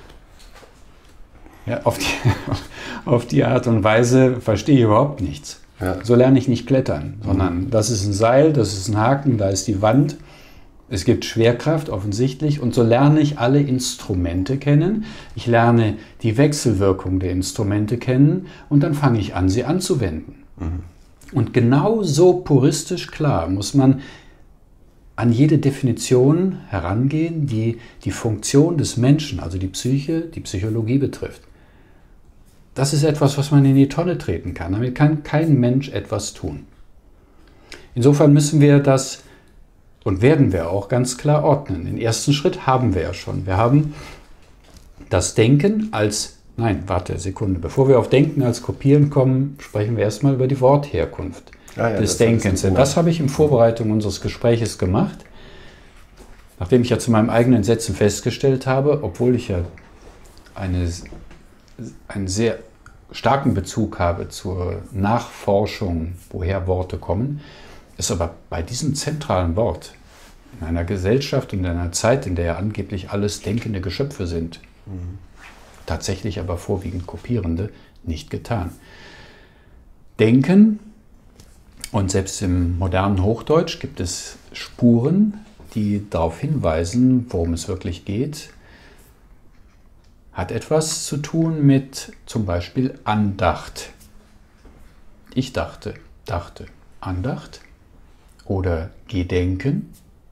Ja, auf die Art und Weise verstehe ich überhaupt nichts. Ja. So lerne ich nicht klettern, sondern das ist ein Seil, das ist ein Haken, da ist die Wand. Es gibt Schwerkraft offensichtlich und so lerne ich alle Instrumente kennen. Ich lerne die Wechselwirkung der Instrumente kennen und dann fange ich an, sie anzuwenden. Und genau so puristisch klar muss man an jede Definition herangehen, die die Funktion des Menschen, also die Psyche, die Psychologie betrifft. Das ist etwas, was man in die Tonne treten kann. Damit kann kein Mensch etwas tun. Insofern müssen wir das und werden wir auch ganz klar ordnen. Den ersten Schritt haben wir ja schon. Wir haben das Denken als, Sekunde. Bevor wir auf Denken als Kopieren kommen, sprechen wir erstmal über die Wortherkunft des Denkens. Denn das habe ich in Vorbereitung unseres Gespräches gemacht, nachdem ich ja zu meinem eigenen Entsetzen festgestellt habe, obwohl ich ja einen sehr starken Bezug habe zur Nachforschung, woher Worte kommen, ist aber bei diesem zentralen Wort in einer Gesellschaft und in einer Zeit, in der ja angeblich alles denkende Geschöpfe sind, tatsächlich aber vorwiegend Kopierende, nicht getan. Denken, und selbst im modernen Hochdeutsch gibt es Spuren, die darauf hinweisen, worum es wirklich geht, hat etwas zu tun mit zum Beispiel Andacht. Ich dachte, Andacht oder Gedenken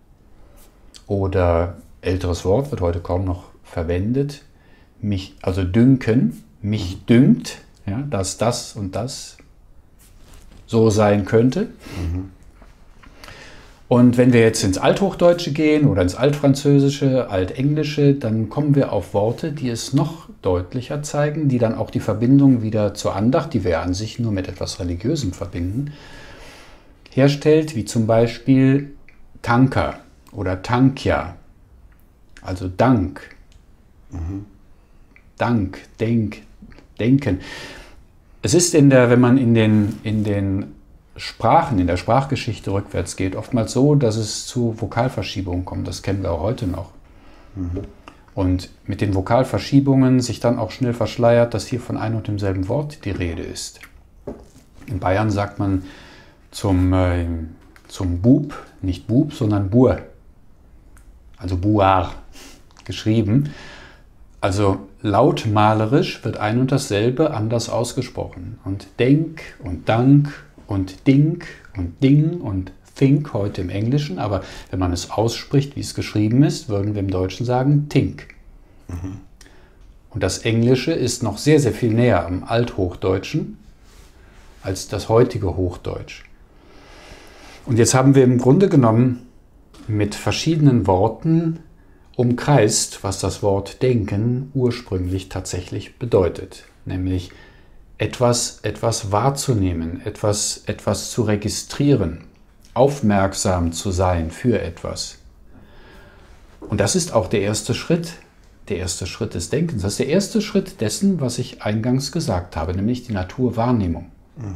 oder älteres Wort, wird heute kaum noch verwendet, dünken, mich dünkt, ja, dass das und das so sein könnte. Und wenn wir jetzt ins Althochdeutsche gehen oder ins Altfranzösische, Altenglische, dann kommen wir auf Worte, die es noch deutlicher zeigen, die dann auch die Verbindung wieder zur Andacht, die wir an sich nur mit etwas Religiösem verbinden, herstellt, wie zum Beispiel Tanka oder Tankja, also Dank. Dank, Denken. Es ist wenn man in den Sprachen, in der Sprachgeschichte rückwärts geht, oftmals so, dass es zu Vokalverschiebungen kommt. Das kennen wir auch heute noch. Und mit den Vokalverschiebungen sich dann auch schnell verschleiert, dass hier von einem und demselben Wort die Rede ist. In Bayern sagt man zum Bub, nicht Bub, sondern Bur. Also Buar geschrieben. Also lautmalerisch wird ein und dasselbe anders ausgesprochen. Und Denk und Dank und Ding und Ding und Think heute im Englischen, aber wenn man es ausspricht, wie es geschrieben ist, würden wir im Deutschen sagen Tink. Und das Englische ist noch sehr, sehr viel näher am Althochdeutschen als das heutige Hochdeutsch. Und jetzt haben wir im Grunde genommen mit verschiedenen Worten umkreist, was das Wort Denken ursprünglich tatsächlich bedeutet, nämlich etwas wahrzunehmen, etwas zu registrieren, aufmerksam zu sein für etwas. Und das ist auch der erste Schritt des Denkens. Das ist der erste Schritt dessen, was ich eingangs gesagt habe, nämlich die Naturwahrnehmung.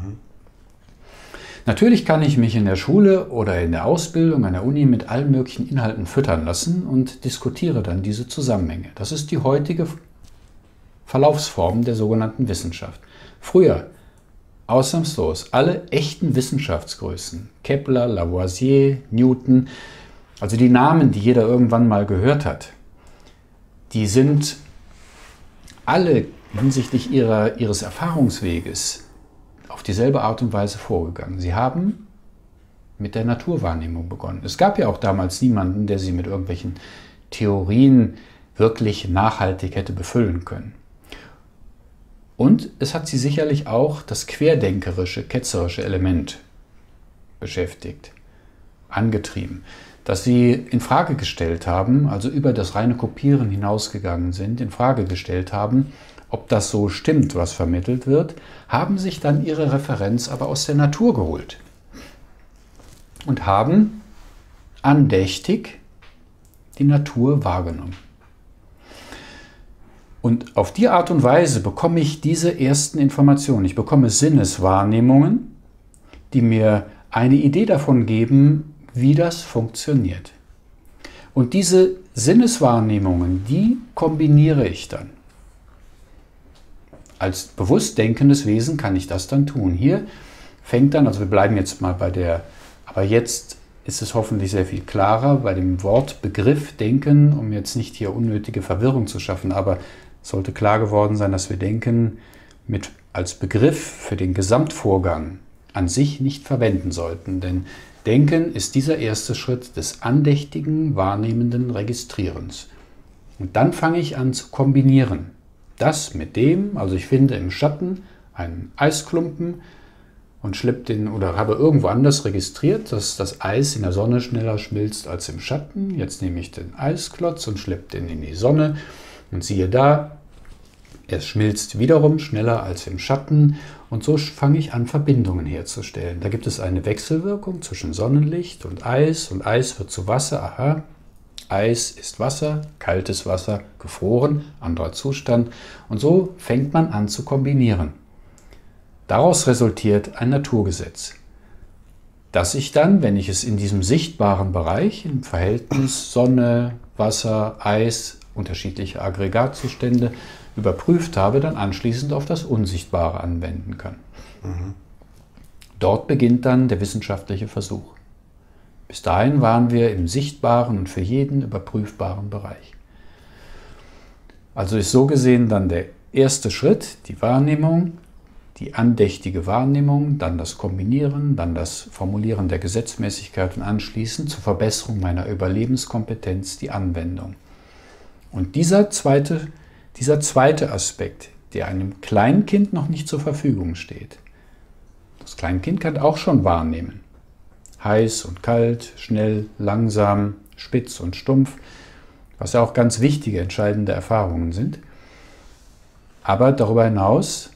Natürlich kann ich mich in der Schule oder in der Ausbildung, an der Uni mit allen möglichen Inhalten füttern lassen und diskutiere dann diese Zusammenhänge. Das ist die heutige Verlaufsform der sogenannten Wissenschaft. Früher, ausnahmslos, alle echten Wissenschaftsgrößen, Kepler, Lavoisier, Newton, also die Namen, die jeder irgendwann mal gehört hat, die sind alle hinsichtlich ihres Erfahrungsweges auf dieselbe Art und Weise vorgegangen. Sie haben mit der Naturwahrnehmung begonnen. Es gab ja auch damals niemanden, der sie mit irgendwelchen Theorien wirklich nachhaltig hätte befüllen können. Und es hat sie sicherlich auch das querdenkerische, ketzerische Element beschäftigt, angetrieben, dass sie in Frage gestellt haben, also über das reine Kopieren hinausgegangen sind, in Frage gestellt haben, ob das so stimmt, was vermittelt wird, haben sich dann ihre Referenz aber aus der Natur geholt und haben andächtig die Natur wahrgenommen. Und auf die Art und Weise bekomme ich diese ersten Informationen. Ich bekomme Sinneswahrnehmungen, die mir eine Idee davon geben, wie das funktioniert. Und diese Sinneswahrnehmungen, die kombiniere ich dann. Als bewusst denkendes Wesen kann ich das dann tun. Hier fängt dann, also wir bleiben jetzt mal bei der, aber jetzt ist es hoffentlich sehr viel klarer bei dem Wortbegriff Denken, um jetzt nicht hier unnötige Verwirrung zu schaffen, aber es sollte klar geworden sein, dass wir Denken als Begriff für den Gesamtvorgang an sich nicht verwenden sollten, denn Denken ist dieser erste Schritt des andächtigen, wahrnehmenden Registrierens. Und dann fange ich an zu kombinieren. Das mit dem, also ich finde im Schatten einen Eisklumpen und habe irgendwo anders registriert, dass das Eis in der Sonne schneller schmilzt als im Schatten. Jetzt nehme ich den Eisklotz und schleppe den in die Sonne und siehe da, es schmilzt wiederum schneller als im Schatten und so fange ich an, Verbindungen herzustellen. Da gibt es eine Wechselwirkung zwischen Sonnenlicht und Eis wird zu Wasser. Aha, Eis ist Wasser, kaltes Wasser, gefroren, anderer Zustand. Und so fängt man an zu kombinieren. Daraus resultiert ein Naturgesetz, das ich dann, wenn ich es in diesem sichtbaren Bereich, im Verhältnis Sonne, Wasser, Eis, unterschiedliche Aggregatzustände überprüft habe, dann anschließend auf das Unsichtbare anwenden kann. Dort beginnt dann der wissenschaftliche Versuch. Bis dahin waren wir im sichtbaren und für jeden überprüfbaren Bereich. Also ist so gesehen dann der erste Schritt, die Wahrnehmung, die andächtige Wahrnehmung, dann das Kombinieren, dann das Formulieren der Gesetzmäßigkeit und anschließend zur Verbesserung meiner Überlebenskompetenz die Anwendung. Und dieser zweite Aspekt, der einem Kleinkind noch nicht zur Verfügung steht. Das Kleinkind kann auch schon wahrnehmen. Heiß und kalt, schnell, langsam, spitz und stumpf, was ja auch ganz wichtige, entscheidende Erfahrungen sind. Aber darüber hinaus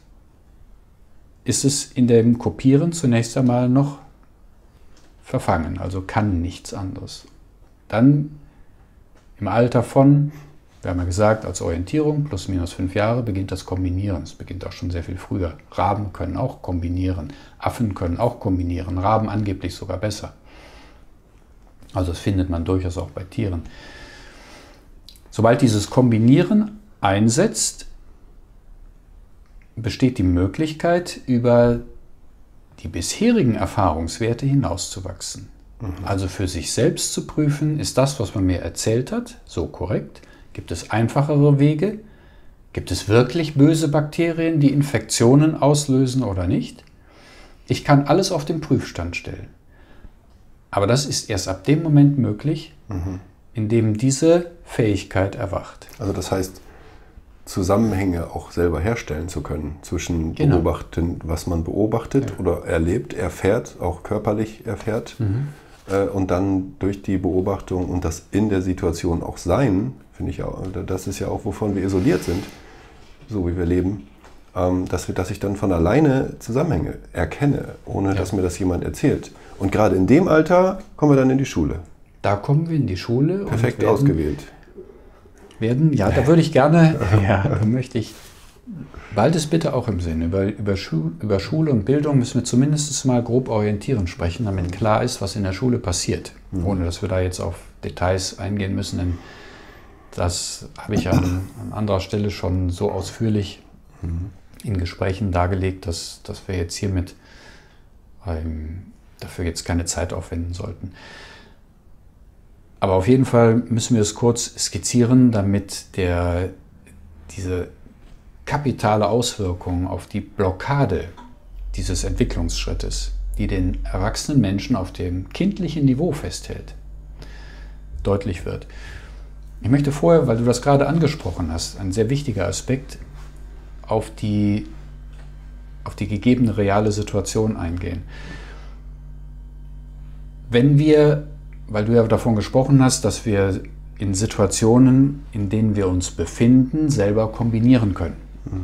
ist es in dem Kopieren zunächst einmal noch verfangen, also kann nichts anderes. Dann im Alter von, wir haben ja gesagt, als Orientierung, plus minus 5 Jahre, beginnt das Kombinieren. Es beginnt auch schon sehr viel früher. Raben können auch kombinieren, Affen können auch kombinieren, Raben angeblich sogar besser. Also das findet man durchaus auch bei Tieren. Sobald dieses Kombinieren einsetzt, besteht die Möglichkeit, über die bisherigen Erfahrungswerte hinauszuwachsen. Also für sich selbst zu prüfen, ist das, was man mir erzählt hat, so korrekt? Gibt es einfachere Wege? Gibt es wirklich böse Bakterien, die Infektionen auslösen oder nicht? Ich kann alles auf den Prüfstand stellen. Aber das ist erst ab dem Moment möglich, in dem diese Fähigkeit erwacht. Also das heißt, Zusammenhänge auch selber herstellen zu können zwischen Beobachten, was man beobachtet oder erlebt, erfährt, auch körperlich erfährt und dann durch die Beobachtung und das in der Situation auch sein, finde ich auch, das ist ja auch, wovon wir isoliert sind, so wie wir leben, dass ich dann von alleine Zusammenhänge erkenne, ohne dass mir das jemand erzählt. Und gerade in dem Alter kommen wir dann in die Schule. Da kommen wir in die Schule. Perfekt ausgewählt. Da würde ich gerne, da möchte ich, beides bitte auch im Sinn. Über Schule und Bildung müssen wir zumindest mal grob orientieren sprechen, damit klar ist, was in der Schule passiert. Ohne dass wir da jetzt auf Details eingehen müssen, denn das habe ich an anderer Stelle schon so ausführlich in Gesprächen dargelegt, dass wir jetzt hiermit dafür jetzt keine Zeit aufwenden sollten. Aber auf jeden Fall müssen wir es kurz skizzieren, damit diese kapitale Auswirkung auf die Blockade dieses Entwicklungsschrittes, die den erwachsenen Menschen auf dem kindlichen Niveau festhält, deutlich wird. Ich möchte vorher, weil du das gerade angesprochen hast, ein sehr wichtiger Aspekt, auf die gegebene reale Situation eingehen. Wenn wir, weil du ja davon gesprochen hast, dass wir in Situationen, in denen wir uns befinden, selber kombinieren können.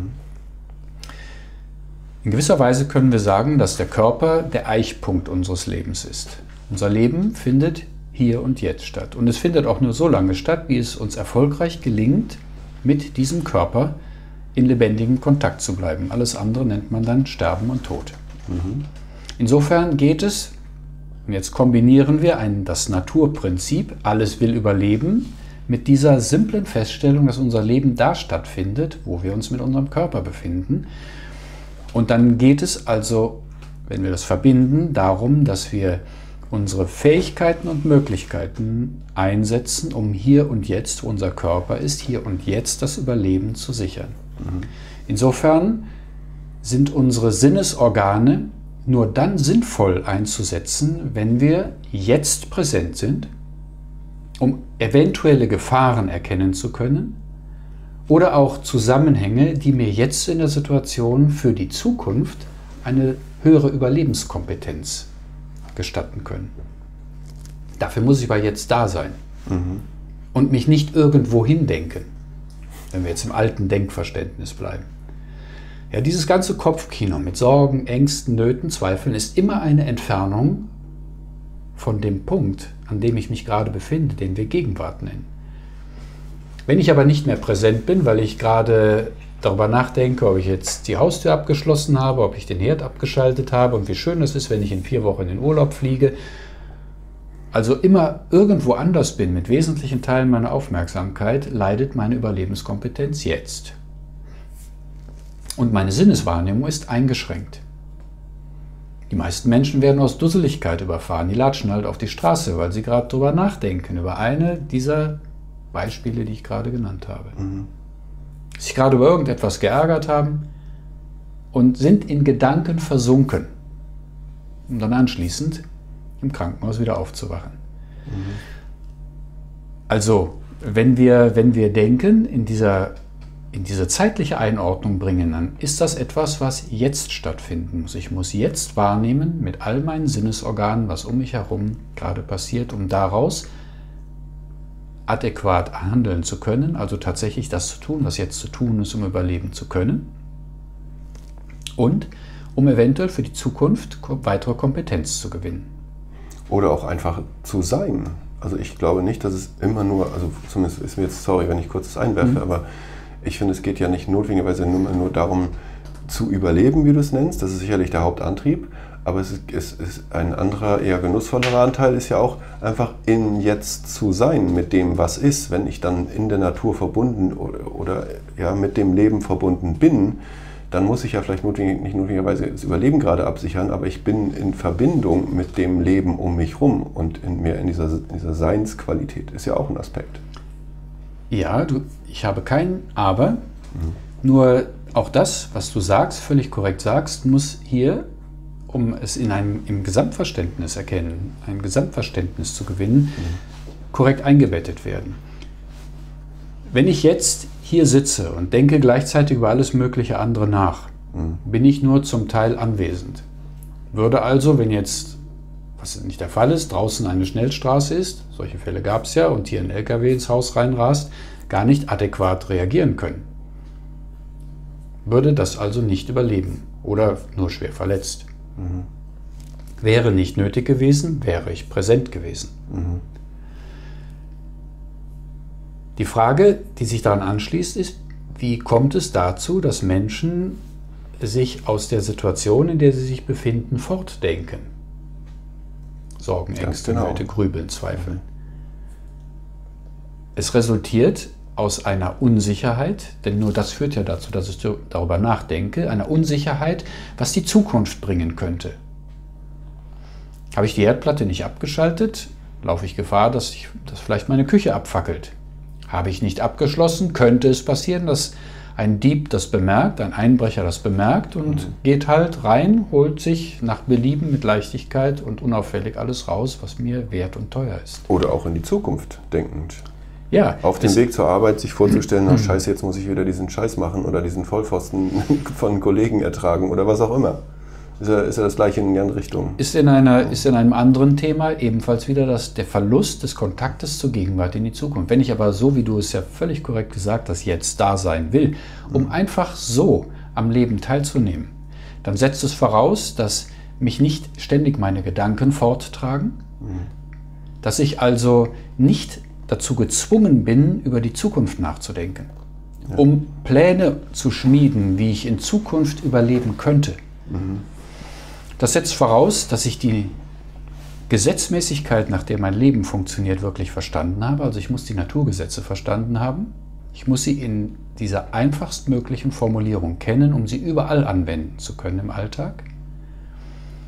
In gewisser Weise können wir sagen, dass der Körper der Eichpunkt unseres Lebens ist. Unser Leben findet hier und jetzt statt. Und es findet auch nur so lange statt, wie es uns erfolgreich gelingt, mit diesem Körper in lebendigem Kontakt zu bleiben. Alles andere nennt man dann Sterben und Tod. Insofern geht es, und jetzt kombinieren wir das Naturprinzip, alles will überleben, mit dieser simplen Feststellung, dass unser Leben da stattfindet, wo wir uns mit unserem Körper befinden. Und dann geht es also wenn wir das verbinden, darum, dass wir unsere Fähigkeiten und Möglichkeiten einsetzen, um hier und jetzt, wo unser Körper ist, hier und jetzt das Überleben zu sichern. Insofern sind unsere Sinnesorgane nur dann sinnvoll einzusetzen, wenn wir jetzt präsent sind, um eventuelle Gefahren erkennen zu können oder auch Zusammenhänge, die mir jetzt in der Situation für die Zukunft eine höhere Überlebenskompetenz gestatten können. Dafür muss ich aber jetzt da sein und mich nicht irgendwo hindenken, wenn wir jetzt im alten Denkverständnis bleiben. Ja, dieses ganze Kopfkino mit Sorgen, Ängsten, Nöten, Zweifeln ist immer eine Entfernung von dem Punkt, an dem ich mich gerade befinde, den wir Gegenwart nennen. Wenn ich aber nicht mehr präsent bin, weil ich gerade darüber nachdenke, ob ich jetzt die Haustür abgeschlossen habe, ob ich den Herd abgeschaltet habe und wie schön es ist, wenn ich in 4 Wochen in den Urlaub fliege, also immer irgendwo anders bin mit wesentlichen Teilen meiner Aufmerksamkeit, leidet meine Überlebenskompetenz jetzt. Und meine Sinneswahrnehmung ist eingeschränkt. Die meisten Menschen werden aus Dusseligkeit überfahren. Die latschen halt auf die Straße, weil sie gerade darüber nachdenken, über eine dieser Beispiele, die ich gerade genannt habe. Sich gerade über irgendetwas geärgert haben und sind in Gedanken versunken, um dann anschließend im Krankenhaus wieder aufzuwachen. Also, wenn wir Denken in diese zeitliche Einordnung bringen, dann ist das etwas, was jetzt stattfinden muss. Ich muss jetzt wahrnehmen mit all meinen Sinnesorganen, was um mich herum gerade passiert, um daraus adäquat handeln zu können, also tatsächlich das zu tun, was jetzt zu tun ist, um überleben zu können und um eventuell für die Zukunft weitere Kompetenz zu gewinnen. Oder auch einfach zu sein. Also ich glaube nicht, dass es immer nur, also zumindest ist mir jetzt, sorry, wenn ich kurz das einwerfe, aber ich finde, es geht ja nicht notwendigerweise nur darum zu überleben, wie du es nennst, das ist sicherlich der Hauptantrieb, aber es ist ein anderer, eher genussvollerer Anteil ist ja auch einfach in jetzt zu sein mit dem, was ist. Wenn ich dann in der Natur verbunden oder ja, mit dem Leben verbunden bin, dann muss ich ja vielleicht nicht notwendigerweise das Überleben gerade absichern, aber ich bin in Verbindung mit dem Leben um mich rum und in dieser Seinsqualität ist ja auch ein Aspekt. Ja, ich habe kein Aber, nur auch das, was du sagst, völlig korrekt sagst, muss hier, um es im Gesamtverständnis erkennen, ein Gesamtverständnis zu gewinnen, korrekt eingebettet werden. Wenn ich jetzt hier sitze und denke gleichzeitig über alles mögliche andere nach, bin ich nur zum Teil anwesend. Würde also, wenn jetzt, was nicht der Fall ist, draußen eine Schnellstraße ist, solche Fälle gab es ja, und hier ein LKW ins Haus reinrast, gar nicht adäquat reagieren können. Würde das also nicht überleben oder nur schwer verletzt. Wäre nicht nötig gewesen, wäre ich präsent gewesen. Die Frage, die sich daran anschließt, ist, wie kommt es dazu, dass Menschen sich aus der Situation, in der sie sich befinden, fortdenken? Sorgen, Ängste, Nöte, Grübeln, Zweifeln. Es resultiert aus einer Unsicherheit, denn nur das führt ja dazu, dass ich darüber nachdenke, einer Unsicherheit, was die Zukunft bringen könnte. Habe ich die Herdplatte nicht abgeschaltet, laufe ich Gefahr, dass vielleicht meine Küche abfackelt. Habe ich nicht abgeschlossen, könnte es passieren, dass ein Dieb das bemerkt, ein Einbrecher das bemerkt und geht halt rein, holt sich nach Belieben mit Leichtigkeit und unauffällig alles raus, was mir wert und teuer ist. Oder auch in die Zukunft denkend. Ja, auf dem Weg zur Arbeit sich vorzustellen, na scheiße, jetzt muss ich wieder diesen Scheiß machen oder diesen Vollpfosten von Kollegen ertragen oder was auch immer. Ist ja das gleiche in die andere Richtung. Ist in einem anderen Thema ebenfalls wieder der Verlust des Kontaktes zur Gegenwart in die Zukunft. Wenn ich aber so, wie du es ja völlig korrekt gesagt hast, jetzt da sein will, um einfach so am Leben teilzunehmen, dann setzt es voraus, dass mich nicht ständig meine Gedanken forttragen, dass ich also nicht dazu gezwungen bin, über die Zukunft nachzudenken, um Pläne zu schmieden, wie ich in Zukunft überleben könnte. Das setzt voraus, dass ich die Gesetzmäßigkeit, nach der mein Leben funktioniert, wirklich verstanden habe. Also ich muss die Naturgesetze verstanden haben. Ich muss sie in dieser einfachstmöglichen Formulierung kennen, um sie überall anwenden zu können im Alltag.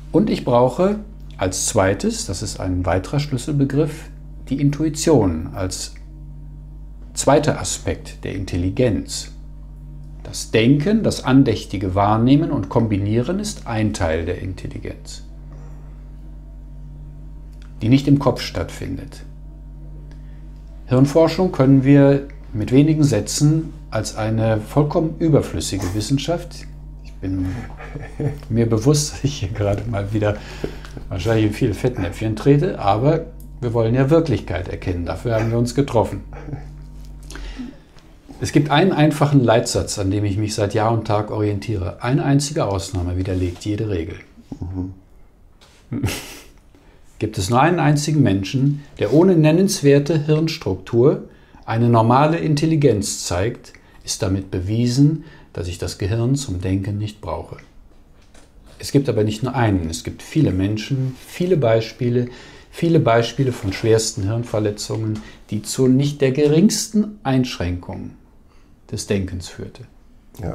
Und ich brauche als zweites, das ist ein weiterer Schlüsselbegriff, die Intuition als zweiter Aspekt der Intelligenz. Das Denken, das andächtige Wahrnehmen und Kombinieren ist ein Teil der Intelligenz, die nicht im Kopf stattfindet. Hirnforschung können wir mit wenigen Sätzen als eine vollkommen überflüssige Wissenschaft. Ich bin mir bewusst, dass ich hier gerade mal wieder wahrscheinlich in viele Fettnäpfchen trete, aber wir wollen ja Wirklichkeit erkennen. Dafür haben wir uns getroffen. Es gibt einen einfachen Leitsatz, an dem ich mich seit Jahr und Tag orientiere. Eine einzige Ausnahme widerlegt jede Regel. Gibt es nur einen einzigen Menschen, der ohne nennenswerte Hirnstruktur eine normale Intelligenz zeigt, ist damit bewiesen, dass ich das Gehirn zum Denken nicht brauche. Es gibt aber nicht nur einen, es gibt viele Menschen, viele Beispiele von schwersten Hirnverletzungen, die zu nicht der geringsten Einschränkung des Denkens führte. Ja.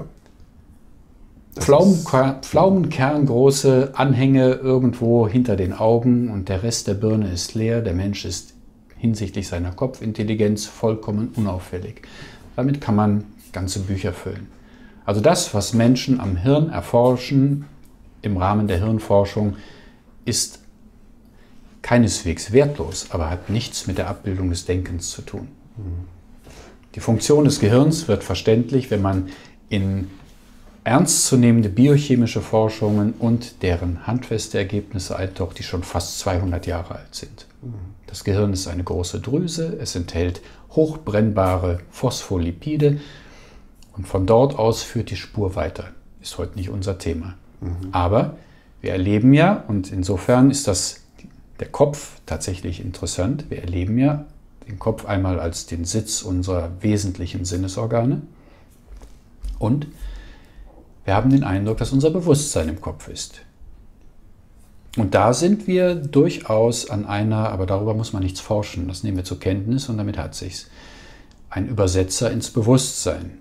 Pflaumenkerngroße Anhänge irgendwo hinter den Augen und der Rest der Birne ist leer. Der Mensch ist hinsichtlich seiner Kopfintelligenz vollkommen unauffällig. Damit kann man ganze Bücher füllen. Also das, was Menschen am Hirn erforschen im Rahmen der Hirnforschung, ist keineswegs wertlos, aber hat nichts mit der Abbildung des Denkens zu tun. Die Funktion des Gehirns wird verständlich, wenn man in ernstzunehmende biochemische Forschungen und deren handfeste Ergebnisse eintaucht, die schon fast 200 Jahre alt sind. Das Gehirn ist eine große Drüse, es enthält hochbrennbare Phospholipide und von dort aus führt die Spur weiter. Ist heute nicht unser Thema. Aber wir erleben ja, und insofern ist der Kopf tatsächlich interessant, wir erleben ja den Kopf einmal als den Sitz unserer wesentlichen Sinnesorgane und wir haben den Eindruck, dass unser Bewusstsein im Kopf ist. Und da sind wir durchaus an einer, aber darüber muss man nichts forschen, das nehmen wir zur Kenntnis und damit hat sich's, ein Übersetzer ins Bewusstsein.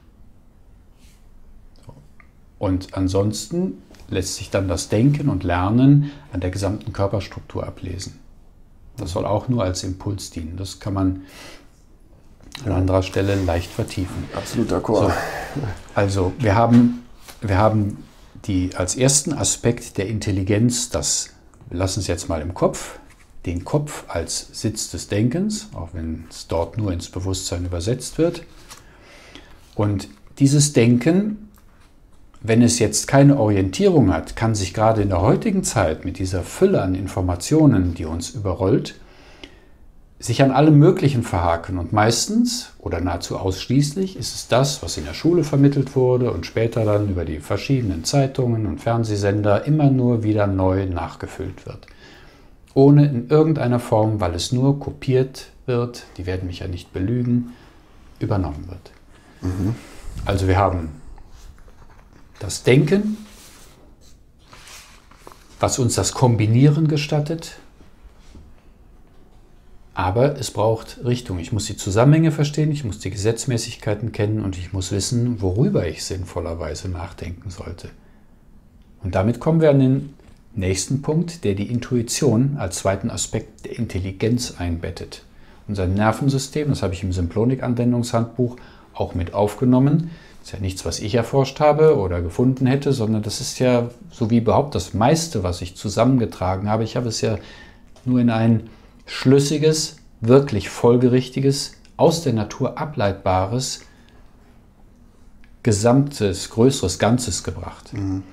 Und ansonsten lässt sich dann das Denken und Lernen an der gesamten Körperstruktur ablesen. Das soll auch nur als Impuls dienen. Das kann man an anderer Stelle leicht vertiefen. Absolut d'accord. So, also wir haben als ersten Aspekt der Intelligenz, wir lassen es jetzt mal im Kopf, den Kopf als Sitz des Denkens, auch wenn es dort nur ins Bewusstsein übersetzt wird. Und dieses Denken, wenn es jetzt keine Orientierung hat, kann sich gerade in der heutigen Zeit mit dieser Fülle an Informationen, die uns überrollt, sich an allem Möglichen verhaken. Und meistens oder nahezu ausschließlich ist es das, was in der Schule vermittelt wurde und später dann über die verschiedenen Zeitungen und Fernsehsender immer nur wieder neu nachgefüllt wird. Ohne in irgendeiner Form, weil es nur kopiert wird, die werden mich ja nicht belügen, übernommen wird. Also wir haben das Denken, was uns das Kombinieren gestattet, aber es braucht Richtung. Ich muss die Zusammenhänge verstehen, ich muss die Gesetzmäßigkeiten kennen und ich muss wissen, worüber ich sinnvollerweise nachdenken sollte. Und damit kommen wir an den nächsten Punkt, der die Intuition als zweiten Aspekt der Intelligenz einbettet. Unser Nervensystem, das habe ich im Symplonik-Anwendungshandbuch auch mit aufgenommen. Das ist ja nichts, was ich erforscht habe oder gefunden hätte, sondern das ist ja, so wie überhaupt das meiste, was ich zusammengetragen habe. Ich habe es ja nur in ein schlüssiges, wirklich folgerichtiges, aus der Natur ableitbares, gesamtes, größeres Ganzes gebracht.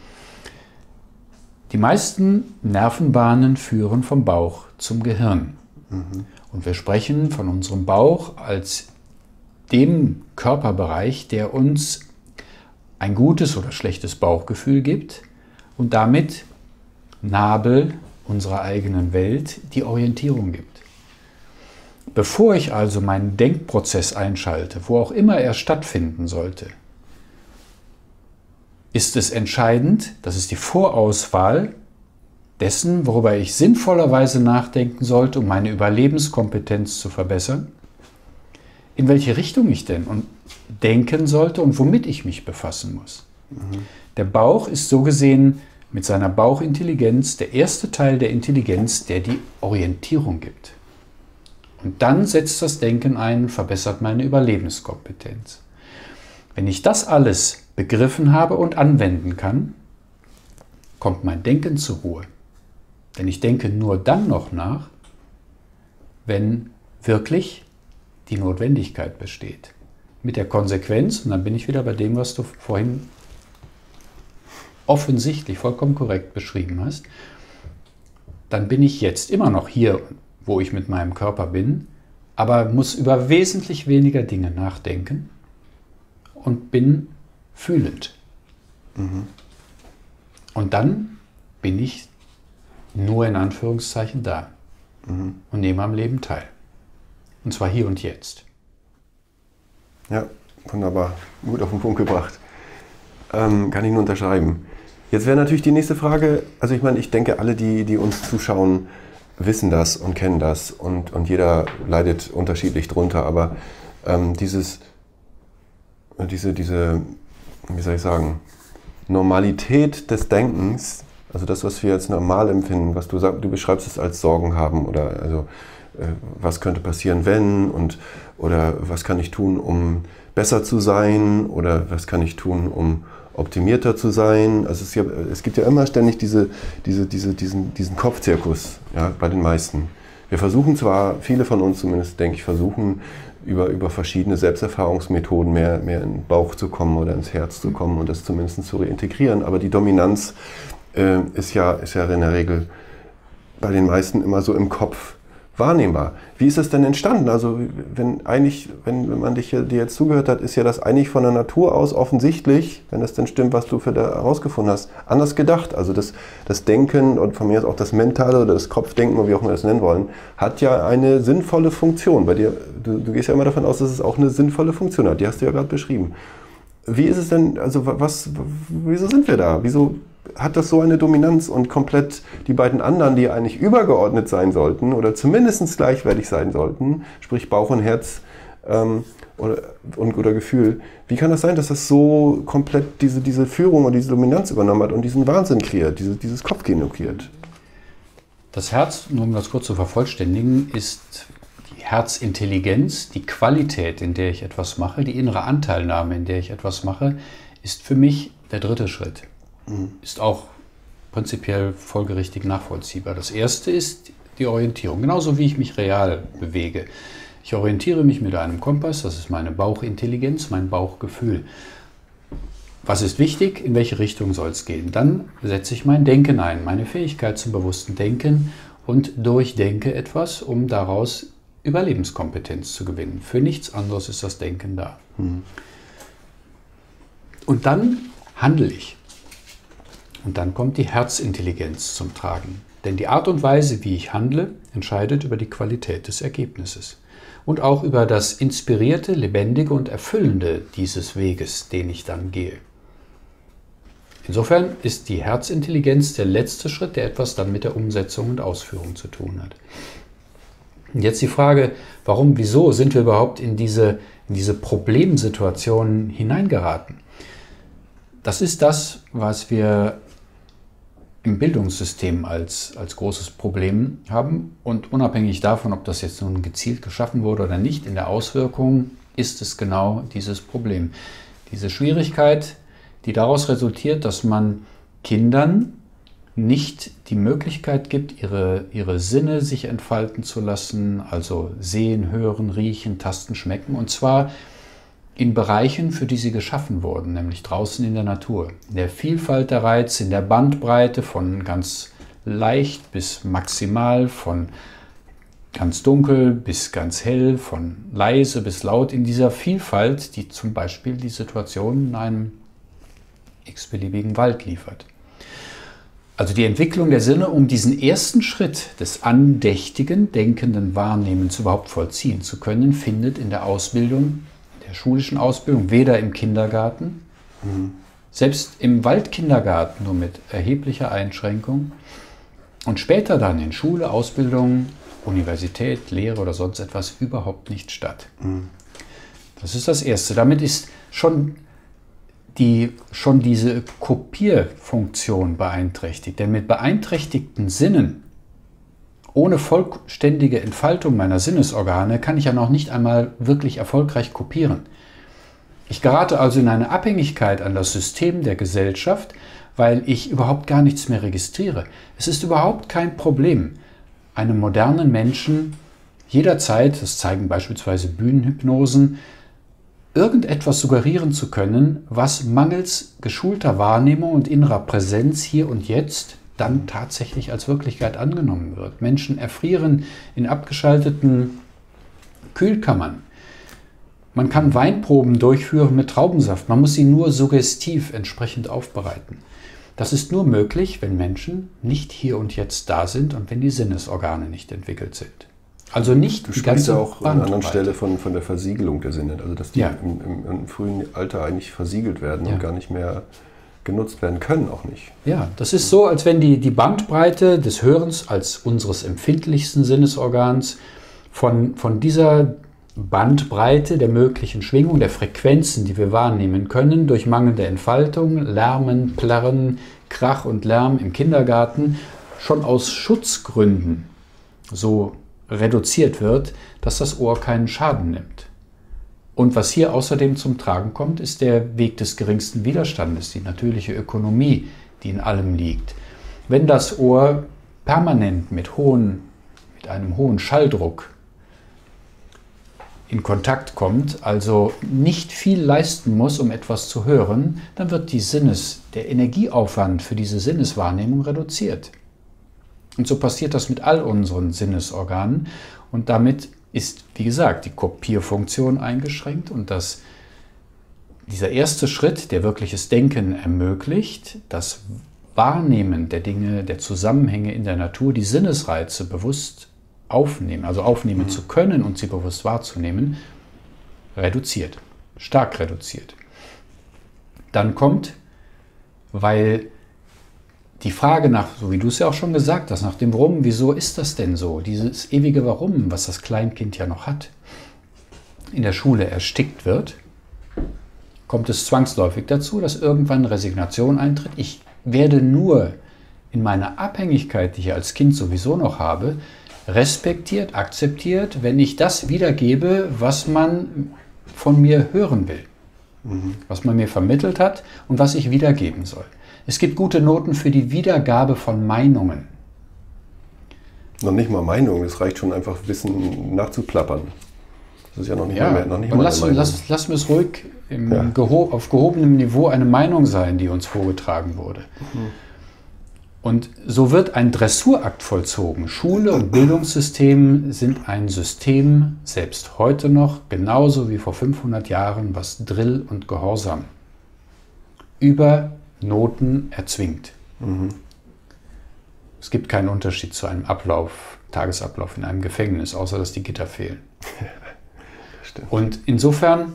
Die meisten Nervenbahnen führen vom Bauch zum Gehirn. Und wir sprechen von unserem Bauch als dem Körperbereich, der uns ein gutes oder schlechtes Bauchgefühl gibt und damit Nabel unserer eigenen Welt die Orientierung gibt. Bevor ich also meinen Denkprozess einschalte, wo auch immer er stattfinden sollte, ist es entscheidend, das ist die Vorauswahl dessen, worüber ich sinnvollerweise nachdenken sollte, um meine Überlebenskompetenz zu verbessern, in welche Richtung ich denn denken sollte und womit ich mich befassen muss. Der Bauch ist so gesehen mit seiner Bauchintelligenz der erste Teil der Intelligenz, der die Orientierung gibt. Und dann setzt das Denken ein, verbessert meine Überlebenskompetenz. Wenn ich das alles begriffen habe und anwenden kann, kommt mein Denken zur Ruhe. Denn ich denke nur dann noch nach, wenn wirklich die Notwendigkeit besteht. Mit der Konsequenz, und dann bin ich wieder bei dem, was du vorhin offensichtlich vollkommen korrekt beschrieben hast, dann bin ich jetzt immer noch hier, wo ich mit meinem Körper bin, aber muss über wesentlich weniger Dinge nachdenken und bin fühlend. Und dann bin ich nur in Anführungszeichen da und nehme am Leben teil. Und zwar hier und jetzt. Ja, wunderbar. Gut auf den Punkt gebracht. Kann ich nur unterschreiben. Jetzt wäre natürlich die nächste Frage, also ich meine, ich denke, alle, die uns zuschauen, wissen das und kennen das und jeder leidet unterschiedlich drunter, aber diese, wie soll ich sagen, Normalität des Denkens, also das, was wir als normal empfinden, was du sagst, du beschreibst es als Sorgen haben oder also was könnte passieren, wenn oder was kann ich tun, um besser zu sein oder was kann ich tun, um optimierter zu sein. Also es gibt ja immer ständig diesen Kopfzirkus, ja, bei den meisten. Wir versuchen zwar, viele von uns zumindest, denke ich, versuchen über verschiedene Selbsterfahrungsmethoden mehr in den Bauch zu kommen oder ins Herz zu kommen und das zumindest zu reintegrieren, aber die Dominanz ist ja in der Regel bei den meisten immer so im Kopf wahrnehmbar. Wie ist das denn entstanden? Also wenn man dir jetzt zugehört hat, ist ja das eigentlich von der Natur aus offensichtlich, wenn das denn stimmt, was du für da herausgefunden hast, anders gedacht. Also das Denken und von mir aus auch das Mentale oder das Kopfdenken, oder wie auch immer wir das nennen wollen, hat ja eine sinnvolle Funktion. Bei dir, du gehst ja immer davon aus, dass es auch eine sinnvolle Funktion hat. Die hast du ja gerade beschrieben. Wie ist es denn, also wieso sind wir da? Wieso hat das so eine Dominanz und komplett die beiden anderen, die eigentlich übergeordnet sein sollten oder zumindest gleichwertig sein sollten, sprich Bauch und Herz oder Gefühl, wie kann das sein, dass das so komplett diese Führung und diese Dominanz übernommen hat und diesen Wahnsinn kreiert, dieses Kopfkino kreiert? Das Herz, nur um das kurz zu vervollständigen, ist die Herzintelligenz, die Qualität, in der ich etwas mache, die innere Anteilnahme, in der ich etwas mache, ist für mich der dritte Schritt. Ist auch prinzipiell folgerichtig nachvollziehbar. Das erste ist die Orientierung, genauso wie ich mich real bewege. Ich orientiere mich mit einem Kompass, das ist meine Bauchintelligenz, mein Bauchgefühl. Was ist wichtig? In welche Richtung soll es gehen? Dann setze ich mein Denken ein, meine Fähigkeit zum bewussten Denken und durchdenke etwas, um daraus Überlebenskompetenz zu gewinnen. Für nichts anderes ist das Denken da. Und dann handle ich. Und dann kommt die Herzintelligenz zum Tragen. Denn die Art und Weise, wie ich handle, entscheidet über die Qualität des Ergebnisses. Und auch über das Inspirierte, Lebendige und Erfüllende dieses Weges, den ich dann gehe. Insofern ist die Herzintelligenz der letzte Schritt, der etwas dann mit der Umsetzung und Ausführung zu tun hat. Und jetzt die Frage, warum, wieso sind wir überhaupt in diese Problemsituation hineingeraten? Das ist das, was wir im Bildungssystem als großes Problem haben. Und unabhängig davon, ob das jetzt nun gezielt geschaffen wurde oder nicht, in der Auswirkung ist es genau dieses Problem. Diese Schwierigkeit, die daraus resultiert, dass man Kindern nicht die Möglichkeit gibt, ihre Sinne sich entfalten zu lassen, also sehen, hören, riechen, tasten, schmecken, und zwar in Bereichen, für die sie geschaffen wurden, nämlich draußen in der Natur. In der Vielfalt der Reize, in der Bandbreite von ganz leicht bis maximal, von ganz dunkel bis ganz hell, von leise bis laut, in dieser Vielfalt, die zum Beispiel die Situation in einem x-beliebigen Wald liefert. Also die Entwicklung der Sinne, um diesen ersten Schritt des andächtigen, denkenden Wahrnehmens überhaupt vollziehen zu können, findet in der Ausbildung, der schulischen Ausbildung, weder im Kindergarten, selbst im Waldkindergarten nur mit erheblicher Einschränkung und später dann in Schule, Ausbildung, Universität, Lehre oder sonst etwas überhaupt nicht statt. Das ist das Erste. Damit ist schon die schon diese Kopierfunktion beeinträchtigt. Denn mit beeinträchtigten Sinnen, ohne vollständige Entfaltung meiner Sinnesorgane, kann ich ja noch nicht einmal wirklich erfolgreich kopieren. Ich gerate also in eine Abhängigkeit an das System der Gesellschaft, weil ich überhaupt gar nichts mehr registriere. Es ist überhaupt kein Problem, einem modernen Menschen jederzeit, das zeigen beispielsweise Bühnenhypnosen, irgendetwas suggerieren zu können, was mangels geschulter Wahrnehmung und innerer Präsenz hier und jetzt dann tatsächlich als Wirklichkeit angenommen wird. Menschen erfrieren in abgeschalteten Kühlkammern. Man kann Weinproben durchführen mit Traubensaft. Man muss sie nur suggestiv entsprechend aufbereiten. Das ist nur möglich, wenn Menschen nicht hier und jetzt da sind und wenn die Sinnesorgane nicht entwickelt sind. Also nicht die ganze Du sprichst ja auch an einer anderen Bandbreite. Stelle von der Versiegelung der Sinne. Also dass die Ja. im frühen Alter eigentlich versiegelt werden Ja. und gar nicht mehr genutzt werden können, auch nicht. Ja, das ist so, als wenn die Bandbreite des Hörens als unseres empfindlichsten Sinnesorgans von dieser Bandbreite der möglichen Schwingung, der Frequenzen, die wir wahrnehmen können, durch mangelnde Entfaltung, Lärmen, Plärren, Krach und Lärm im Kindergarten, schon aus Schutzgründen so reduziert wird, dass das Ohr keinen Schaden nimmt. Und was hier außerdem zum Tragen kommt, ist der Weg des geringsten Widerstandes, die natürliche Ökonomie, die in allem liegt. Wenn das Ohr permanent mit einem hohen Schalldruck in Kontakt kommt, also nicht viel leisten muss, um etwas zu hören, dann wird der Energieaufwand für diese Sinneswahrnehmung reduziert. Und so passiert das mit all unseren Sinnesorganen und damit ist, wie gesagt, die Kopierfunktion eingeschränkt und dieser erste Schritt, der wirkliches Denken ermöglicht, das Wahrnehmen der Dinge, der Zusammenhänge in der Natur, die Sinnesreize bewusst aufnehmen, also aufnehmen zu können und sie bewusst wahrzunehmen, reduziert, stark reduziert. Dann kommt, weil die Frage nach, so wie du es ja auch schon gesagt hast, nach dem Warum, wieso ist das denn so? Dieses ewige Warum, was das Kleinkind ja noch hat, in der Schule erstickt wird, kommt es zwangsläufig dazu, dass irgendwann Resignation eintritt. Ich werde nur in meiner Abhängigkeit, die ich als Kind sowieso noch habe, respektiert, akzeptiert, wenn ich das wiedergebe, was man von mir hören will, was man mir vermittelt hat und was ich wiedergeben soll. Es gibt gute Noten für die Wiedergabe von Meinungen. Noch nicht mal Meinung, es reicht schon einfach Wissen nachzuplappern. Das ist ja noch nicht Ja, mal eine und Meinung. lassen wir es ruhig auf gehobenem Niveau eine Meinung sein, die uns vorgetragen wurde. Und so wird ein Dressurakt vollzogen. Schule und Bildungssystem sind ein System, selbst heute noch, genauso wie vor 500 Jahren, was Drill und Gehorsam über Noten erzwingt. Es gibt keinen Unterschied zu einem Tagesablauf in einem Gefängnis, außer dass die Gitter fehlen. Stimmt. Und insofern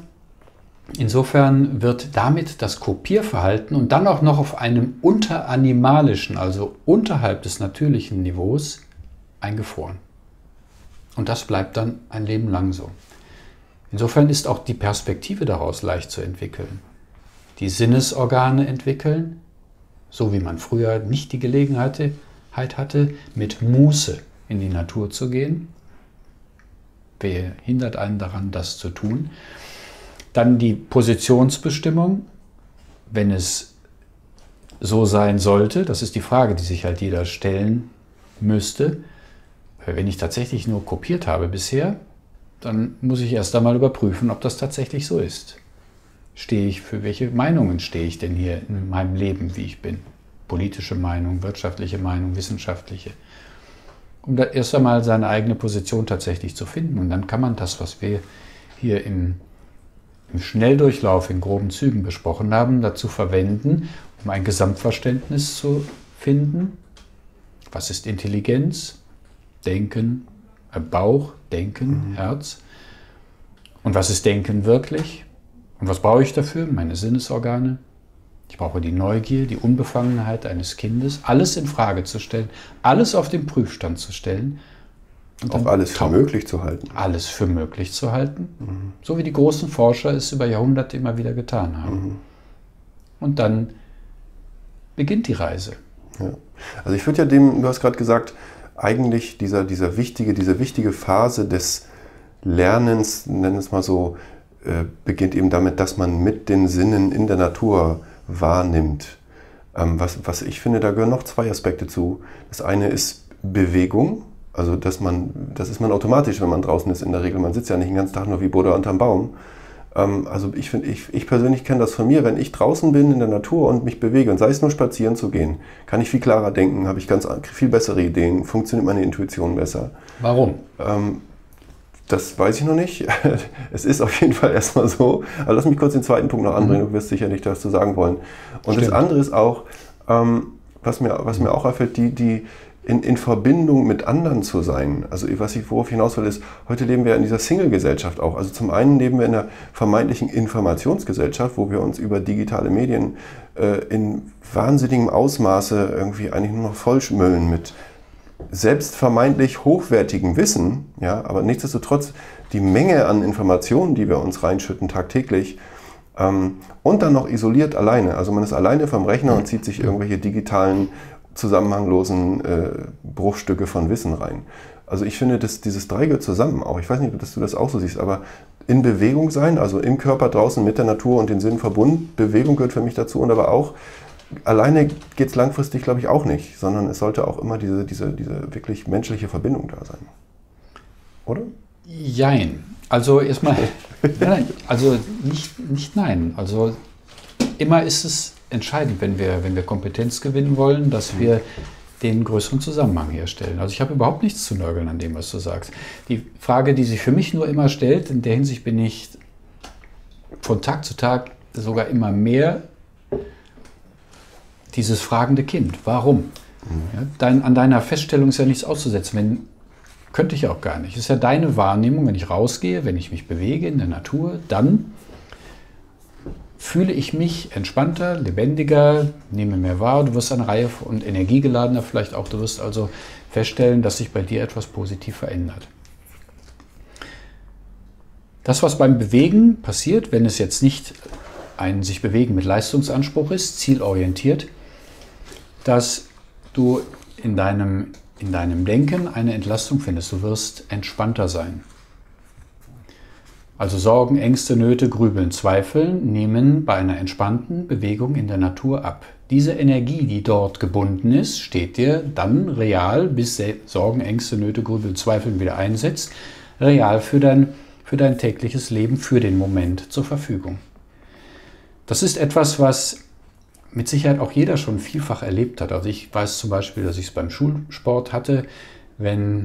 wird damit das Kopierverhalten und dann auch noch auf einem unteranimalischen, also unterhalb des natürlichen Niveaus, eingefroren. Und das bleibt dann ein Leben lang so. Insofern ist auch die Perspektive daraus leicht zu entwickeln. Die Sinnesorgane entwickeln, so wie man früher nicht die Gelegenheit hatte, mit Muße in die Natur zu gehen. Wer hindert einen daran, das zu tun? Dann die Positionsbestimmung, wenn es so sein sollte, das ist die Frage, die sich halt jeder stellen müsste. Wenn ich tatsächlich nur kopiert habe bisher, dann muss ich erst einmal überprüfen, ob das tatsächlich so ist. Für welche Meinungen stehe ich denn hier in meinem Leben, wie ich bin? Politische Meinung, wirtschaftliche Meinung, wissenschaftliche. Um da erst einmal seine eigene Position tatsächlich zu finden. Und dann kann man das, was wir hier im Schnelldurchlauf in groben Zügen besprochen haben, dazu verwenden, um ein Gesamtverständnis zu finden. Was ist Intelligenz? Denken, Bauch, Denken, Herz. Und was ist Denken wirklich? Und was brauche ich dafür? Meine Sinnesorgane. Ich brauche die Neugier, die Unbefangenheit eines Kindes, alles in Frage zu stellen, alles auf den Prüfstand zu stellen. Und auch alles für möglich zu halten. Alles für möglich zu halten, so wie die großen Forscher es über Jahrhunderte immer wieder getan haben. und dann beginnt die Reise. Ja. Also ich würde ja du hast gerade gesagt, eigentlich diese wichtige Phase des Lernens, nennen wir es mal so, beginnt eben damit, dass man mit den Sinnen in der Natur wahrnimmt. Was ich finde, da gehören noch zwei Aspekte zu. Das eine ist Bewegung, also das ist man automatisch, wenn man draußen ist in der Regel. Man sitzt ja nicht den ganzen Tag nur wie Buddha unterm Baum. Also ich persönlich kenne das von mir, wenn ich draußen bin in der Natur und mich bewege, und sei es nur spazieren zu gehen, kann ich viel klarer denken, habe ich viel bessere Ideen, funktioniert meine Intuition besser. Warum? Das weiß ich noch nicht. Es ist auf jeden Fall erstmal so. Aber lass mich kurz den zweiten Punkt noch anbringen, du wirst sicherlich das zu sagen wollen. Und Stimmt. Das andere ist auch, was mir auch auffällt, die in Verbindung mit anderen zu sein. Also worauf ich hinaus will, ist, heute leben wir in dieser Single-Gesellschaft auch. Also zum einen leben wir in einer vermeintlichen Informationsgesellschaft, wo wir uns über digitale Medien in wahnsinnigem Ausmaße irgendwie eigentlich nur noch vollschmüllen mit selbst vermeintlich hochwertigem Wissen, ja, aber nichtsdestotrotz die Menge an Informationen, die wir uns reinschütten tagtäglich, und dann noch isoliert alleine. Also man ist alleine vom Rechner und zieht sich irgendwelche digitalen, zusammenhanglosen Bruchstücke von Wissen rein. Also ich finde, dieses Drei gehört zusammen auch. Ich weiß nicht, ob du das auch so siehst, aber in Bewegung sein, also im Körper draußen mit der Natur und den Sinnen verbunden, Bewegung gehört für mich dazu, und aber auch alleine geht es langfristig, glaube ich, auch nicht, sondern es sollte auch immer diese wirklich menschliche Verbindung da sein. Oder? Jein. Also erstmal, nein, also nicht nein. Also immer ist es entscheidend, wenn wir Kompetenz gewinnen wollen, dass wir den größeren Zusammenhang herstellen. Also ich habe überhaupt nichts zu nörgeln an dem, was du sagst. Die Frage, die sich für mich nur immer stellt, in der Hinsicht bin ich von Tag zu Tag sogar immer mehr dieses fragende Kind. Warum? Ja, an deiner Feststellung ist ja nichts auszusetzen. Könnte ich auch gar nicht. Es ist ja deine Wahrnehmung, wenn ich rausgehe, wenn ich mich bewege in der Natur, dann fühle ich mich entspannter, lebendiger, nehme mehr wahr. Du wirst eine Reihe und energiegeladener vielleicht auch. Du wirst also feststellen, dass sich bei dir etwas positiv verändert. Das, was beim Bewegen passiert, wenn es jetzt nicht ein sich bewegen mit Leistungsanspruch ist, zielorientiert, dass du in deinem Denken eine Entlastung findest. Du wirst entspannter sein. Also Sorgen, Ängste, Nöte, Grübeln, Zweifeln nehmen bei einer entspannten Bewegung in der Natur ab. Diese Energie, die dort gebunden ist, steht dir dann real, bis Sorgen, Ängste, Nöte, Grübeln, Zweifeln wieder einsetzt, real für dein tägliches Leben, für den Moment zur Verfügung. Das ist etwas, was mit Sicherheit auch jeder schon vielfach erlebt hat. Also ich weiß zum Beispiel, dass ich es beim Schulsport hatte, wenn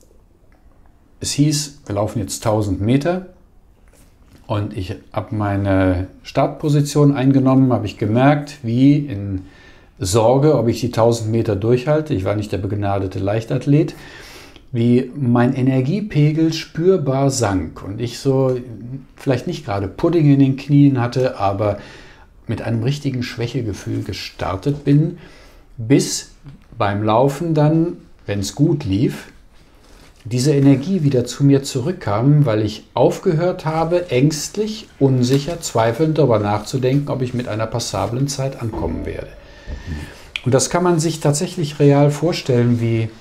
es hieß, wir laufen jetzt 1000 Meter und ich habe meine Startposition eingenommen, habe ich gemerkt, wie in Sorge, ob ich die 1000 Meter durchhalte. Ich war nicht der begnadete Leichtathlet, wie mein Energiepegel spürbar sank und ich so vielleicht nicht gerade Pudding in den Knien hatte, aber mit einem richtigen Schwächegefühl gestartet bin, bis beim Laufen dann, wenn es gut lief, diese Energie wieder zu mir zurückkam, weil ich aufgehört habe, ängstlich, unsicher, zweifelnd darüber nachzudenken, ob ich mit einer passablen Zeit ankommen werde. Und das kann man sich tatsächlich real vorstellen,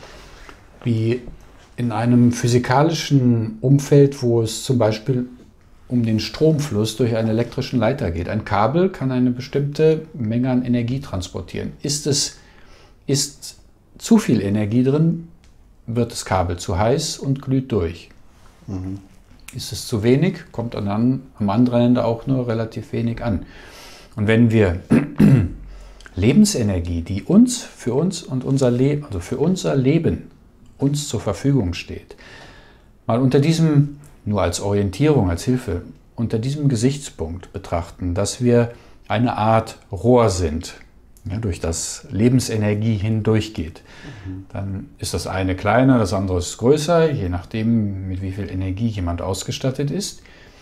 wie in einem physikalischen Umfeld, wo es zum Beispiel um den Stromfluss durch einen elektrischen Leiter geht. Ein Kabel kann eine bestimmte Menge an Energie transportieren. Ist zu viel Energie drin, wird das Kabel zu heiß und glüht durch. Ist es zu wenig, kommt am anderen Ende auch nur relativ wenig an. Und wenn wir Lebensenergie, die für uns und unser Leben, also für unser Leben uns zur Verfügung steht, mal unter diesem, nur als Orientierung, als Hilfe, unter diesem Gesichtspunkt betrachten, dass wir eine Art Rohr sind, ja, durch das Lebensenergie hindurchgeht. Dann ist das eine kleiner, das andere ist größer, je nachdem, mit wie viel Energie jemand ausgestattet ist.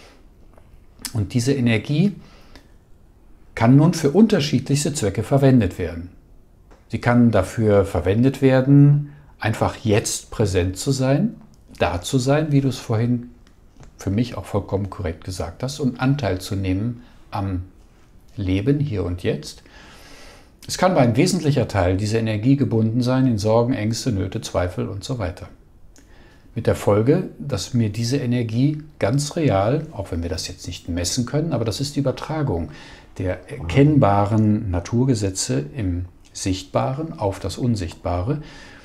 Und diese Energie kann nun für unterschiedlichste Zwecke verwendet werden. Sie kann dafür verwendet werden, einfach jetzt präsent zu sein, da zu sein, wie du es vorhin für mich auch vollkommen korrekt gesagt hast, und Anteil zu nehmen am Leben, hier und jetzt. Es kann aber ein wesentlicher Teil dieser Energie gebunden sein in Sorgen, Ängste, Nöte, Zweifel und so weiter. Mit der Folge, dass mir diese Energie ganz real, auch wenn wir das jetzt nicht messen können, aber das ist die Übertragung der erkennbaren Naturgesetze im Sichtbaren auf das Unsichtbare.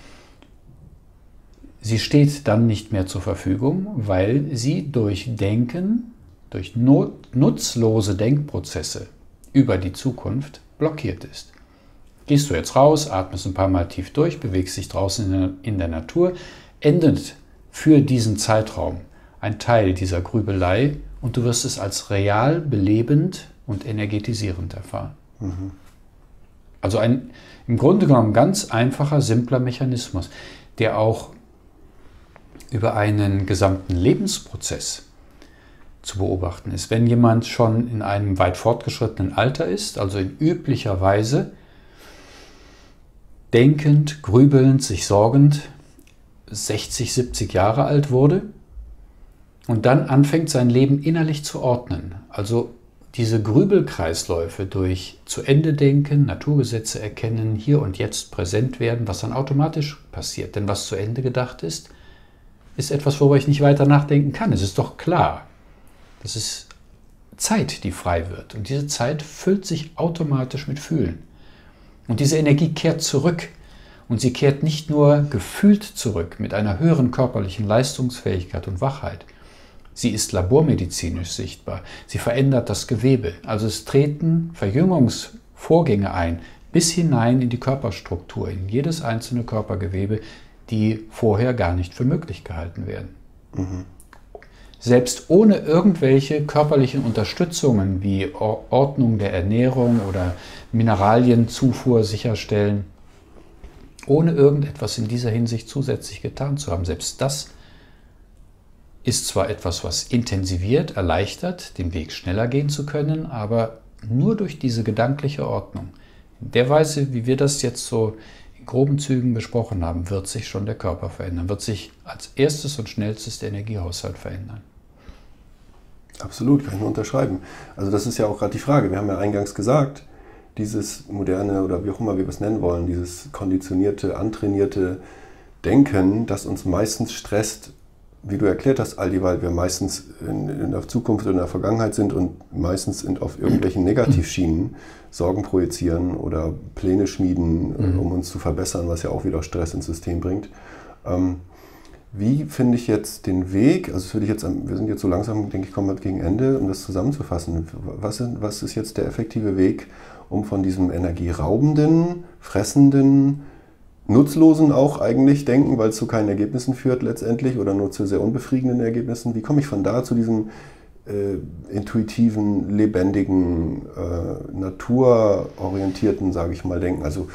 Sie steht dann nicht mehr zur Verfügung, weil sie durch Denken, durch nutzlose Denkprozesse über die Zukunft blockiert ist. Gehst du jetzt raus, atmest ein paar Mal tief durch, bewegst dich draußen in der Natur, endet für diesen Zeitraum ein Teil dieser Grübelei und du wirst es als real, belebend und energetisierend erfahren. Mhm. Also ein im Grunde genommen ganz einfacher, simpler Mechanismus, der auch über einen gesamten Lebensprozess zu beobachten ist. Wenn jemand schon in einem weit fortgeschrittenen Alter ist, also in üblicher Weise denkend, grübelnd, sich sorgend, 60, 70 Jahre alt wurde und dann anfängt, sein Leben innerlich zu ordnen. Also diese Grübelkreisläufe durch zu Ende denken, Naturgesetze erkennen, hier und jetzt präsent werden, was dann automatisch passiert. Denn was zu Ende gedacht ist, ist etwas, worüber ich nicht weiter nachdenken kann. Es ist doch klar. Das ist Zeit, die frei wird. Und diese Zeit füllt sich automatisch mit Fühlen. Und diese Energie kehrt zurück. Und sie kehrt nicht nur gefühlt zurück mit einer höheren körperlichen Leistungsfähigkeit und Wachheit. Sie ist labormedizinisch sichtbar. Sie verändert das Gewebe. Also es treten Verjüngungsvorgänge ein, bis hinein in die Körperstruktur, in jedes einzelne Körpergewebe, die vorher gar nicht für möglich gehalten werden. Mhm. Selbst ohne irgendwelche körperlichen Unterstützungen wie Ordnung der Ernährung oder Mineralienzufuhr sicherstellen, ohne irgendetwas in dieser Hinsicht zusätzlich getan zu haben. Selbst das ist zwar etwas, was intensiviert, erleichtert, den Weg schneller gehen zu können, aber nur durch diese gedankliche Ordnung. In der Weise, wie wir das jetzt so in groben Zügen besprochen haben, wird sich schon der Körper verändern, wird sich als erstes und schnellstes der Energiehaushalt verändern. Absolut, kann ich nur unterschreiben. Also das ist ja auch gerade die Frage. Wir haben ja eingangs gesagt, dieses moderne oder wie auch immer wir es nennen wollen, dieses konditionierte, antrainierte Denken, das uns meistens stresst, wie du erklärt hast, Aldi, weil wir meistens in der Zukunft oder in der Vergangenheit sind und meistens auf irgendwelchen Negativschienen Sorgen projizieren oder Pläne schmieden, um uns zu verbessern, was ja auch wieder Stress ins System bringt. Wie finde ich jetzt den Weg, also wir sind jetzt so langsam, denke ich, kommen wir gegen Ende, um das zusammenzufassen. Was ist jetzt der effektive Weg, um von diesem energieraubenden, fressenden, nutzlosen auch eigentlich denken, weil es zu keinen Ergebnissen führt letztendlich oder nur zu sehr unbefriedigenden Ergebnissen. Wie komme ich von da zu diesem intuitiven, lebendigen, naturorientierten, sage ich mal, Denken? Also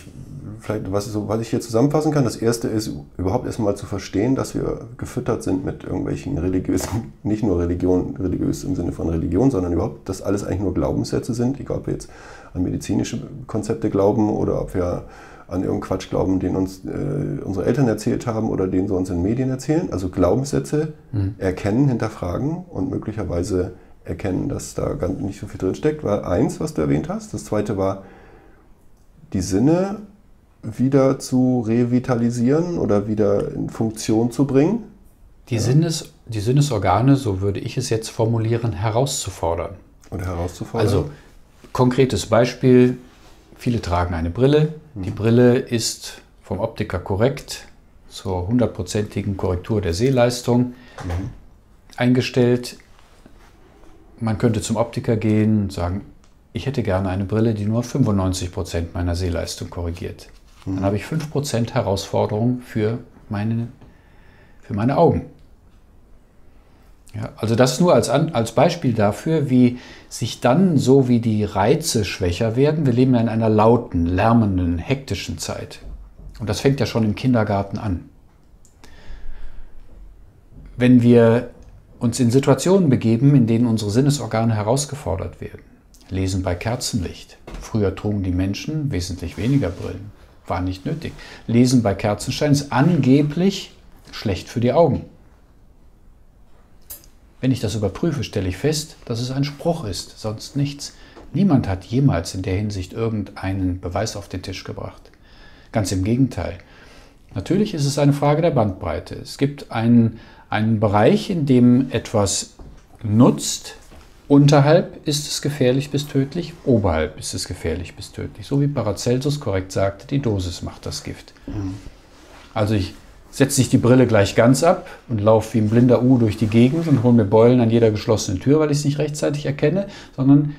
was ich hier zusammenfassen kann, das erste ist überhaupt erstmal zu verstehen, dass wir gefüttert sind mit irgendwelchen religiösen, nicht nur religiös im Sinne von Religion, sondern überhaupt, dass alles eigentlich nur Glaubenssätze sind, egal ob wir jetzt an medizinische Konzepte glauben oder ob wir an irgendeinen Quatsch glauben, den uns unsere Eltern erzählt haben oder den sie uns in Medien erzählen. Also Glaubenssätze erkennen, hinterfragen und möglicherweise erkennen, dass da gar nicht so viel drin steckt, war eins, was du erwähnt hast. Das zweite war, die Sinne wieder zu revitalisieren oder wieder in Funktion zu bringen. Die Sinnesorgane, so würde ich es jetzt formulieren, herauszufordern. Oder herauszufordern. Also, konkretes Beispiel, viele tragen eine Brille. Die Brille ist vom Optiker korrekt zur 100%igen Korrektur der Sehleistung eingestellt. Man könnte zum Optiker gehen und sagen, ich hätte gerne eine Brille, die nur 95% meiner Sehleistung korrigiert. Dann habe ich 5% Herausforderung für meine Augen. Ja, also das nur als Beispiel dafür, wie sich dann, so wie die Reize schwächer werden, wir leben ja in einer lauten, lärmenden, hektischen Zeit. Und das fängt ja schon im Kindergarten an. Wenn wir uns in Situationen begeben, in denen unsere Sinnesorgane herausgefordert werden, lesen bei Kerzenlicht. Früher trugen die Menschen wesentlich weniger Brillen, war nicht nötig. Lesen bei Kerzenschein ist angeblich schlecht für die Augen. Wenn ich das überprüfe, stelle ich fest, dass es ein Spruch ist, sonst nichts. Niemand hat jemals in der Hinsicht irgendeinen Beweis auf den Tisch gebracht. Ganz im Gegenteil. Natürlich ist es eine Frage der Bandbreite. Es gibt einen Bereich, in dem etwas nutzt. Unterhalb ist es gefährlich bis tödlich, oberhalb ist es gefährlich bis tödlich. So wie Paracelsus korrekt sagte, die Dosis macht das Gift. Also ich setze nicht die Brille gleich ganz ab und laufe wie ein blinder U durch die Gegend und hole mir Beulen an jeder geschlossenen Tür, weil ich es nicht rechtzeitig erkenne, sondern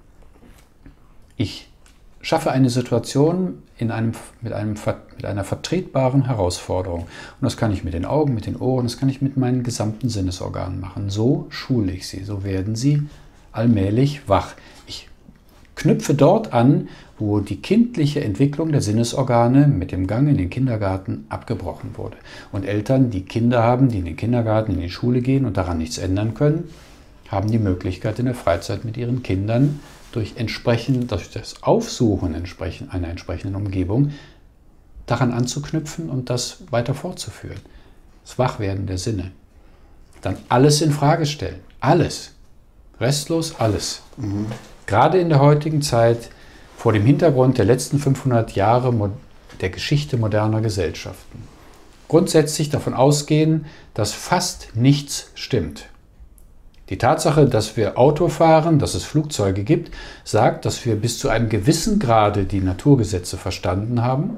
ich schaffe eine Situation mit einer vertretbaren Herausforderung. Und das kann ich mit den Augen, mit den Ohren, das kann ich mit meinen gesamten Sinnesorganen machen. So schule ich sie, so werden sie allmählich wach. Ich knüpfe dort an, wo die kindliche Entwicklung der Sinnesorgane mit dem Gang in den Kindergarten abgebrochen wurde. Und Eltern, die Kinder haben, die in den Kindergarten, in die Schule gehen und daran nichts ändern können, haben die Möglichkeit in der Freizeit mit ihren Kindern durch das Aufsuchen einer entsprechenden Umgebung daran anzuknüpfen und das weiter fortzuführen. Das Wachwerden der Sinne. Dann alles in Frage stellen. Alles. Restlos alles. Gerade in der heutigen Zeit, vor dem Hintergrund der letzten 500 Jahre der Geschichte moderner Gesellschaften. Grundsätzlich davon ausgehen, dass fast nichts stimmt. Die Tatsache, dass wir Auto fahren, dass es Flugzeuge gibt, sagt, dass wir bis zu einem gewissen Grade die Naturgesetze verstanden haben,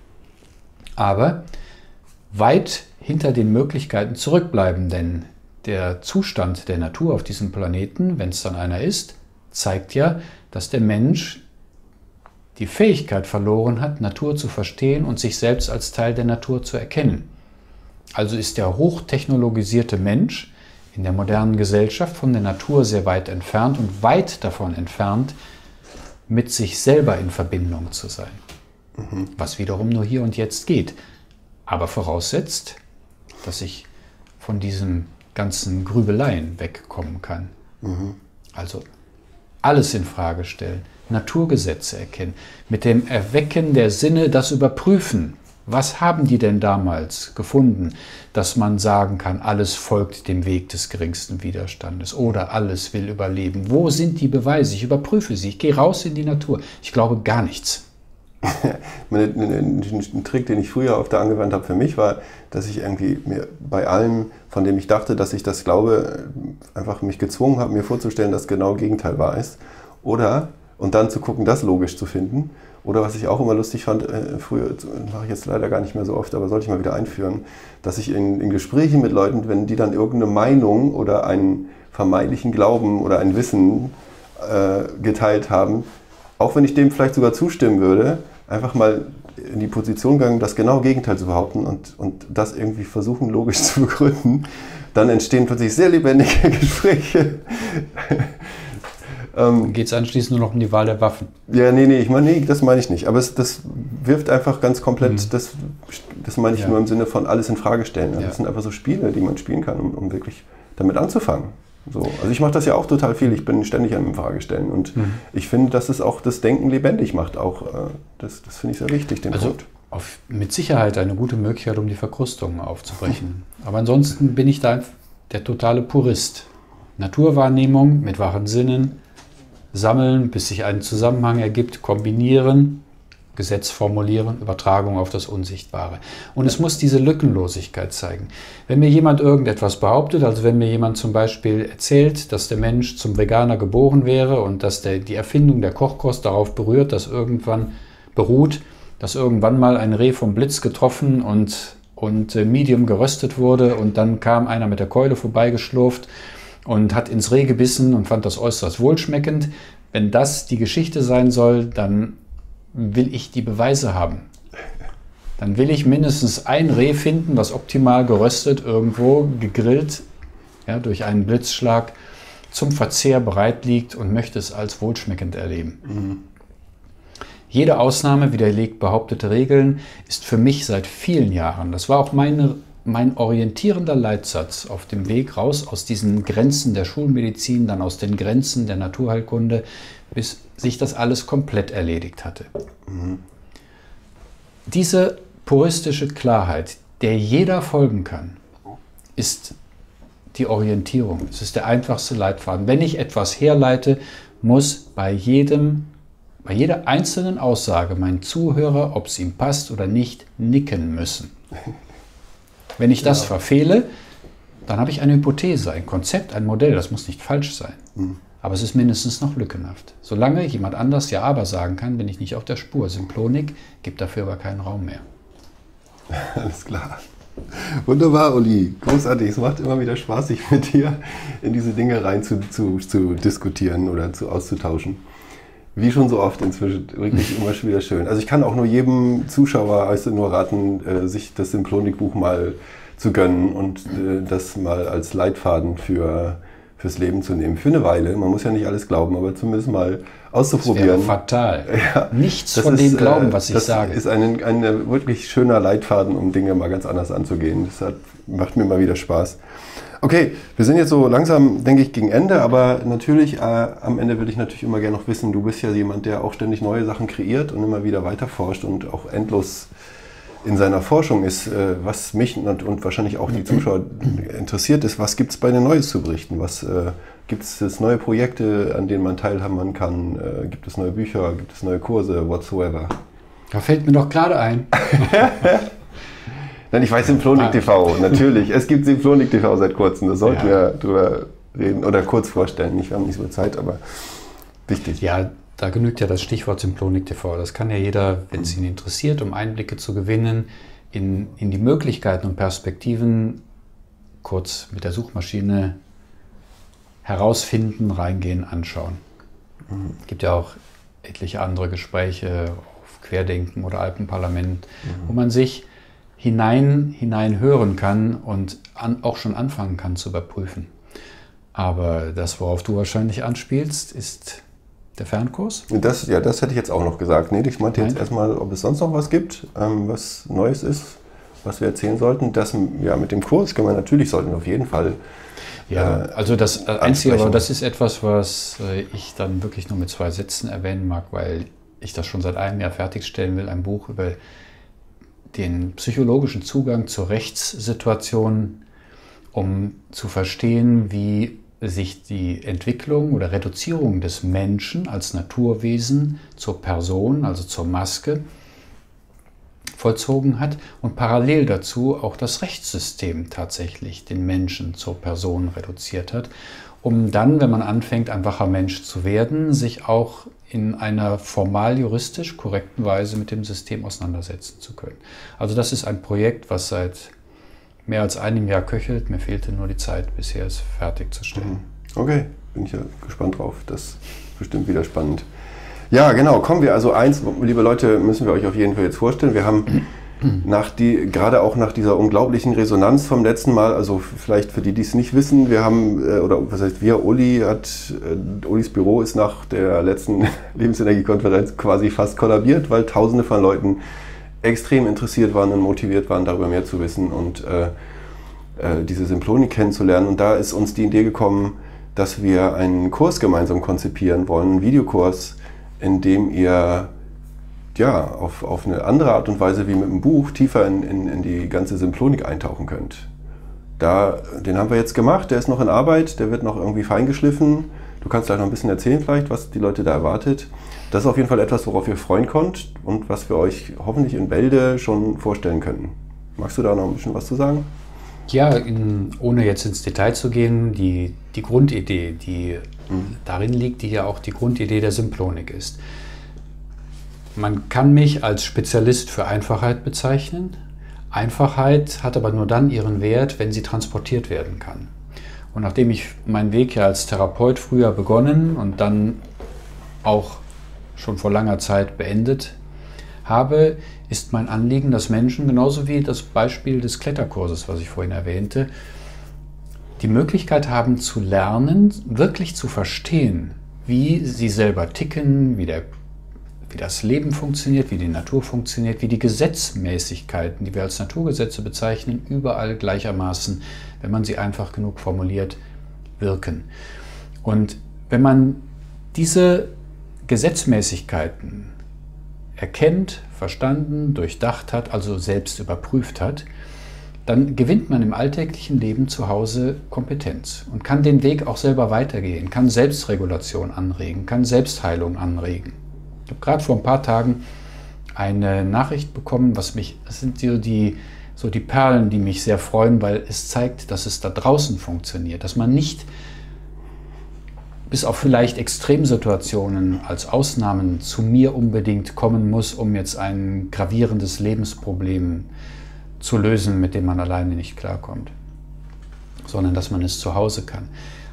aber weit hinter den Möglichkeiten zurückbleiben, denn der Zustand der Natur auf diesem Planeten, wenn es dann einer ist, zeigt ja, dass der Mensch die Fähigkeit verloren hat, Natur zu verstehen und sich selbst als Teil der Natur zu erkennen. Also ist der hochtechnologisierte Mensch in der modernen Gesellschaft von der Natur sehr weit entfernt und weit davon entfernt, mit sich selber in Verbindung zu sein. Was wiederum nur hier und jetzt geht. Aber voraussetzt, dass ich von diesen ganzen Grübeleien wegkommen kann. Also alles in Frage stellen, Naturgesetze erkennen, mit dem Erwecken der Sinne das überprüfen. Was haben die denn damals gefunden, dass man sagen kann, alles folgt dem Weg des geringsten Widerstandes oder alles will überleben? Wo sind die Beweise? Ich überprüfe sie, ich gehe raus in die Natur. Ich glaube gar nichts. Ein Trick, den ich früher oft angewandt habe für mich, war, dass ich irgendwie mir bei allem, von dem ich dachte, dass ich das glaube, einfach mich gezwungen habe, mir vorzustellen, dass genau Gegenteil wahr ist. Und dann zu gucken, das logisch zu finden. Oder was ich auch immer lustig fand, früher, mache ich jetzt leider gar nicht mehr so oft, aber sollte ich mal wieder einführen, dass ich in Gesprächen mit Leuten, wenn die dann irgendeine Meinung oder einen vermeintlichen Glauben oder ein Wissen geteilt haben, auch wenn ich dem vielleicht sogar zustimmen würde, einfach mal in die Position gegangen, das genau Gegenteil zu behaupten und das irgendwie versuchen logisch zu begründen, dann entstehen plötzlich sehr lebendige Gespräche. Geht es anschließend nur noch um die Wahl der Waffen? Ja, nee, das meine ich nicht. Aber das wirft einfach ganz komplett, das meine ich nur im Sinne von alles in Frage stellen. Also das sind einfach so Spiele, die man spielen kann, um wirklich damit anzufangen. So. Also ich mache das ja auch total viel. Ich bin ständig am Fragestellen. Und ich finde, dass es auch das Denken lebendig macht. Das finde ich sehr wichtig, den Punkt. Mit Sicherheit eine gute Möglichkeit, um die Verkrustungen aufzubrechen. Aber ansonsten bin ich da der totale Purist. Naturwahrnehmung mit wachen Sinnen, sammeln, bis sich ein Zusammenhang ergibt, kombinieren, Gesetz formulieren, Übertragung auf das Unsichtbare. Und es muss diese Lückenlosigkeit zeigen. Wenn mir jemand irgendetwas behauptet, also wenn mir jemand zum Beispiel erzählt, dass der Mensch zum Veganer geboren wäre und dass die Erfindung der Kochkost darauf beruht, dass irgendwann mal ein Reh vom Blitz getroffen und medium geröstet wurde und dann kam einer mit der Keule vorbeigeschlurft und hat ins Reh gebissen und fand das äußerst wohlschmeckend. Wenn das die Geschichte sein soll, dann will ich die Beweise haben. Dann will ich mindestens ein Reh finden, was optimal geröstet, irgendwo gegrillt, durch einen Blitzschlag zum Verzehr bereit liegt und möchte es als wohlschmeckend erleben. Jede Ausnahme widerlegt behauptete Regeln ist für mich seit vielen Jahren, das war auch mein orientierender Leitsatz auf dem Weg raus aus diesen Grenzen der Schulmedizin, dann aus den Grenzen der Naturheilkunde, bis sich das alles komplett erledigt hatte. Diese puristische Klarheit, der jeder folgen kann, ist die Orientierung. Es ist der einfachste Leitfaden. Wenn ich etwas herleite, muss bei jeder einzelnen Aussage mein Zuhörer, ob es ihm passt oder nicht, nicken müssen. Wenn ich das verfehle, dann habe ich eine Hypothese, ein Konzept, ein Modell, das muss nicht falsch sein. Aber es ist mindestens noch lückenhaft. Solange jemand anders ja aber sagen kann, bin ich nicht auf der Spur. Symplonik gibt dafür aber keinen Raum mehr. Alles klar. Wunderbar, Uli. Großartig. Es macht immer wieder Spaß, sich mit dir in diese Dinge rein zu diskutieren oder auszutauschen. Wie schon so oft inzwischen. Wirklich immer schon wieder schön. Also ich kann auch nur jedem Zuschauer nur raten, sich das Symplonik-Buch mal zu gönnen und das mal als Leitfaden fürs Leben zu nehmen. Für eine Weile. Man muss ja nicht alles glauben, aber zumindest mal auszuprobieren. Das wäre fatal. Ja, nichts von dem glauben, was ich sage. Das ist ein wirklich schöner Leitfaden, um Dinge mal ganz anders anzugehen. Das macht mir mal wieder Spaß. Okay, wir sind jetzt so langsam, denke ich, gegen Ende, aber natürlich, am Ende will ich natürlich immer gerne noch wissen, du bist ja jemand, der auch ständig neue Sachen kreiert und immer wieder weiter forscht und auch endlos in seiner Forschung ist, was mich und wahrscheinlich auch die Zuschauer interessiert ist, was gibt es bei dir Neues zu berichten? Was gibt es neue Projekte, an denen man teilhaben kann? Gibt es neue Bücher? Gibt es neue Kurse? Whatsoever? Da fällt mir doch gerade ein. Nein, ich weiß Symplonik TV, natürlich. Es gibt Symplonik TV seit kurzem, da sollten wir drüber reden oder kurz vorstellen. Wir haben nicht so viel Zeit, aber wichtig. Ja, da genügt ja das Stichwort Symplonik TV. Das kann ja jeder, wenn es ihn interessiert, um Einblicke zu gewinnen in die Möglichkeiten und Perspektiven, kurz mit der Suchmaschine herausfinden, reingehen, anschauen. Es gibt ja auch etliche andere Gespräche auf Querdenken oder Alpenparlament, wo man sich hineinhören kann und auch schon anfangen kann zu überprüfen. Aber das, worauf du wahrscheinlich anspielst, ist der Fernkurs? Das hätte ich jetzt auch noch gesagt. Nee, ich meinte jetzt erstmal, ob es sonst noch was gibt, was Neues ist, was wir erzählen sollten. Das mit dem Kurs sollten wir auf jeden Fall. Ja, also das Einzige, aber das ist etwas, was ich dann wirklich nur mit 2 Sätzen erwähnen mag, weil ich das schon seit einem Jahr fertigstellen will, ein Buch über den psychologischen Zugang zur Rechtssituation, um zu verstehen, wie sich die Entwicklung oder Reduzierung des Menschen als Naturwesen zur Person, also zur Maske, vollzogen hat und parallel dazu auch das Rechtssystem tatsächlich den Menschen zur Person reduziert hat, um dann, wenn man anfängt, ein wacher Mensch zu werden, sich auch in einer formal juristisch korrekten Weise mit dem System auseinandersetzen zu können. Also das ist ein Projekt, was seit mehr als einem Jahr köchelt. Mir fehlte nur die Zeit, bisher es fertigzustellen. Okay, bin ich ja gespannt drauf. Das ist bestimmt wieder spannend. Ja, genau. Kommen wir also liebe Leute, müssen wir euch auf jeden Fall jetzt vorstellen. Wir haben gerade auch nach dieser unglaublichen Resonanz vom letzten Mal, also vielleicht für die, die es nicht wissen, wir haben, Ulis Büro ist nach der letzten Lebensenergiekonferenz quasi fast kollabiert, weil Tausende von Leuten extrem interessiert waren und motiviert waren, darüber mehr zu wissen und diese Symplonik kennenzulernen. Und da ist uns die Idee gekommen, dass wir einen Kurs gemeinsam konzipieren wollen, einen Videokurs, in dem ihr auf eine andere Art und Weise wie mit dem Buch tiefer in die ganze Symplonik eintauchen könnt. Den haben wir jetzt gemacht, der ist noch in Arbeit, der wird noch irgendwie feingeschliffen. Du kannst gleich noch ein bisschen erzählen vielleicht, was die Leute da erwartet. Das ist auf jeden Fall etwas, worauf ihr freuen könnt und was wir euch hoffentlich in Bälde schon vorstellen können. Magst du da noch ein bisschen was zu sagen? Ja, ohne jetzt ins Detail zu gehen, die Grundidee, die darin liegt, die ja auch die Grundidee der Symplonik ist. Man kann mich als Spezialist für Einfachheit bezeichnen. Einfachheit hat aber nur dann ihren Wert, wenn sie transportiert werden kann. Und nachdem ich meinen Weg ja als Therapeut früher begonnen und dann auch schon vor langer Zeit beendet habe, ist mein Anliegen, dass Menschen, genauso wie das Beispiel des Kletterkurses, was ich vorhin erwähnte, die Möglichkeit haben zu lernen, wirklich zu verstehen, wie sie selber ticken, wie das Leben funktioniert, wie die Natur funktioniert, wie die Gesetzmäßigkeiten, die wir als Naturgesetze bezeichnen, überall gleichermaßen, wenn man sie einfach genug formuliert, wirken. Und wenn man diese Gesetzmäßigkeiten erkennt, verstanden, durchdacht hat, also selbst überprüft hat, dann gewinnt man im alltäglichen Leben zu Hause Kompetenz und kann den Weg auch selber weitergehen, kann Selbstregulation anregen, kann Selbstheilung anregen. Ich habe gerade vor ein paar Tagen eine Nachricht bekommen, das sind so die Perlen, die mich sehr freuen, weil es zeigt, dass es da draußen funktioniert, dass man nicht bis auf vielleicht Extremsituationen als Ausnahmen zu mir unbedingt kommen muss, um jetzt ein gravierendes Lebensproblem zu lösen, mit dem man alleine nicht klarkommt, sondern dass man es zu Hause kann.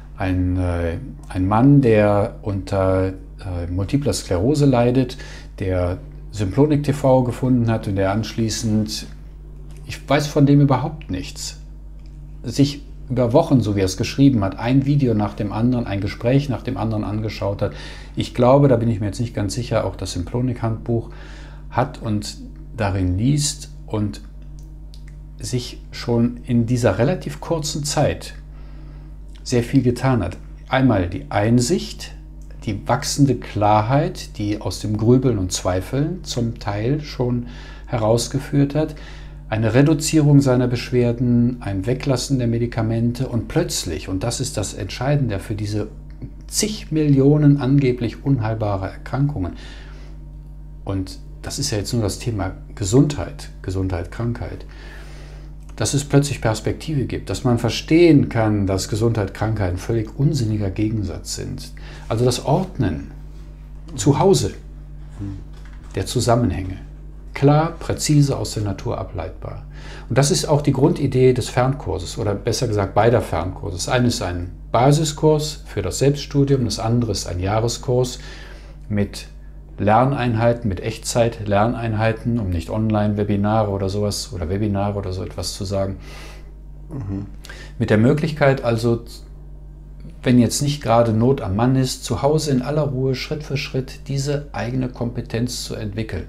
Ein Mann, der unter multipler Sklerose leidet, der Symplonik TV gefunden hat und der anschließend, ich weiß von dem überhaupt nichts, sich über Wochen, so wie er es geschrieben hat, ein Video nach dem anderen, ein Gespräch nach dem anderen angeschaut hat. Ich glaube, da bin ich mir jetzt nicht ganz sicher, auch das Symplonik-Handbuch hat und darin liest und sich schon in dieser relativ kurzen Zeit sehr viel getan hat. Einmal die Einsicht, die wachsende Klarheit, die aus dem Grübeln und Zweifeln zum Teil schon herausgeführt hat, eine Reduzierung seiner Beschwerden, ein Weglassen der Medikamente und plötzlich, und das ist das Entscheidende für diese zig Millionen angeblich unheilbare Erkrankungen, und das ist ja jetzt nur das Thema Gesundheit, Krankheit, dass es plötzlich Perspektive gibt, dass man verstehen kann, dass Gesundheit, Krankheit ein völlig unsinniger Gegensatz sind. Also das Ordnen zu Hause der Zusammenhänge. Klar, präzise aus der Natur ableitbar. Und das ist auch die Grundidee des Fernkurses, oder besser gesagt beider Fernkurse. Das eine ist ein Basiskurs für das Selbststudium, das andere ist ein Jahreskurs mit Lerneinheiten, mit Echtzeit-Lerneinheiten, um nicht Online-Webinare oder sowas oder Webinare oder so etwas zu sagen. Mit der Möglichkeit also, wenn jetzt nicht gerade Not am Mann ist, zu Hause in aller Ruhe Schritt für Schritt diese eigene Kompetenz zu entwickeln.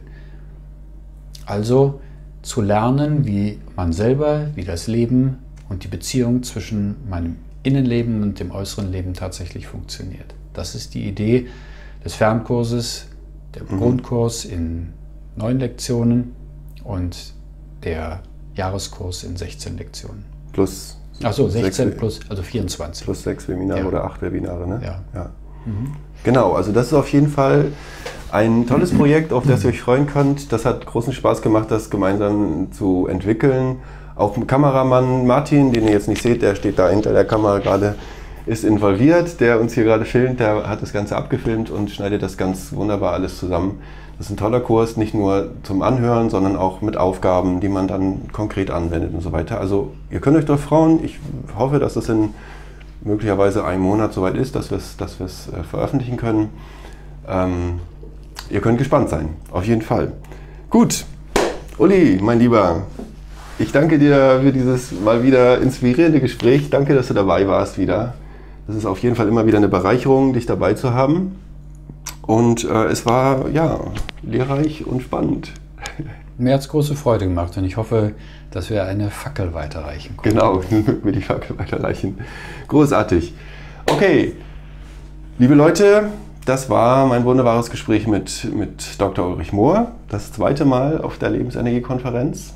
Also zu lernen, wie man selber, wie das Leben und die Beziehung zwischen meinem Innenleben und dem äußeren Leben tatsächlich funktioniert. Das ist die Idee des Fernkurses, der Grundkurs in 9 Lektionen und der Jahreskurs in 16 Lektionen. Plus. Achso, 16 plus, also 24. Plus 6 Webinare oder 8 Webinare, ne? Ja. Genau, also das ist auf jeden Fall ein tolles Projekt, auf das ihr euch freuen könnt. Das hat großen Spaß gemacht, das gemeinsam zu entwickeln. Auch Kameramann Martin, den ihr jetzt nicht seht, der steht da hinter der Kamera gerade, ist involviert, der uns hier gerade filmt, der hat das Ganze abgefilmt und schneidet das ganz wunderbar alles zusammen. Das ist ein toller Kurs, nicht nur zum Anhören, sondern auch mit Aufgaben, die man dann konkret anwendet und so weiter. Also ihr könnt euch darauf freuen. Ich hoffe, dass es in möglicherweise einem Monat soweit ist, dass wir es veröffentlichen können. Ihr könnt gespannt sein, auf jeden Fall. Gut, Uli, mein Lieber, ich danke dir für dieses mal wieder inspirierende Gespräch. Danke, dass du dabei warst wieder. Das ist auf jeden Fall immer wieder eine Bereicherung, dich dabei zu haben. Und es war ja lehrreich und spannend. Mir hat es große Freude gemacht und ich hoffe, dass wir eine Fackel weiterreichen können. Genau, wir die Fackel weiterreichen. Großartig. Okay, liebe Leute, das war mein wunderbares Gespräch mit Dr. Ulrich Mohr. Das 2. Mal auf der Lebensenergie-Konferenz.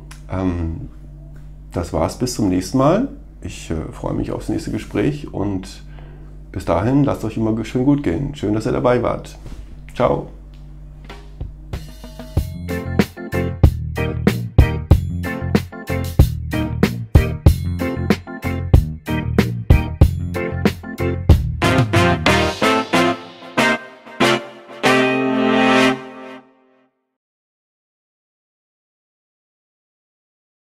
Das war's, bis zum nächsten Mal. Ich freue mich aufs nächste Gespräch und bis dahin, lasst euch immer schön gut gehen. Schön, dass ihr dabei wart. Ciao.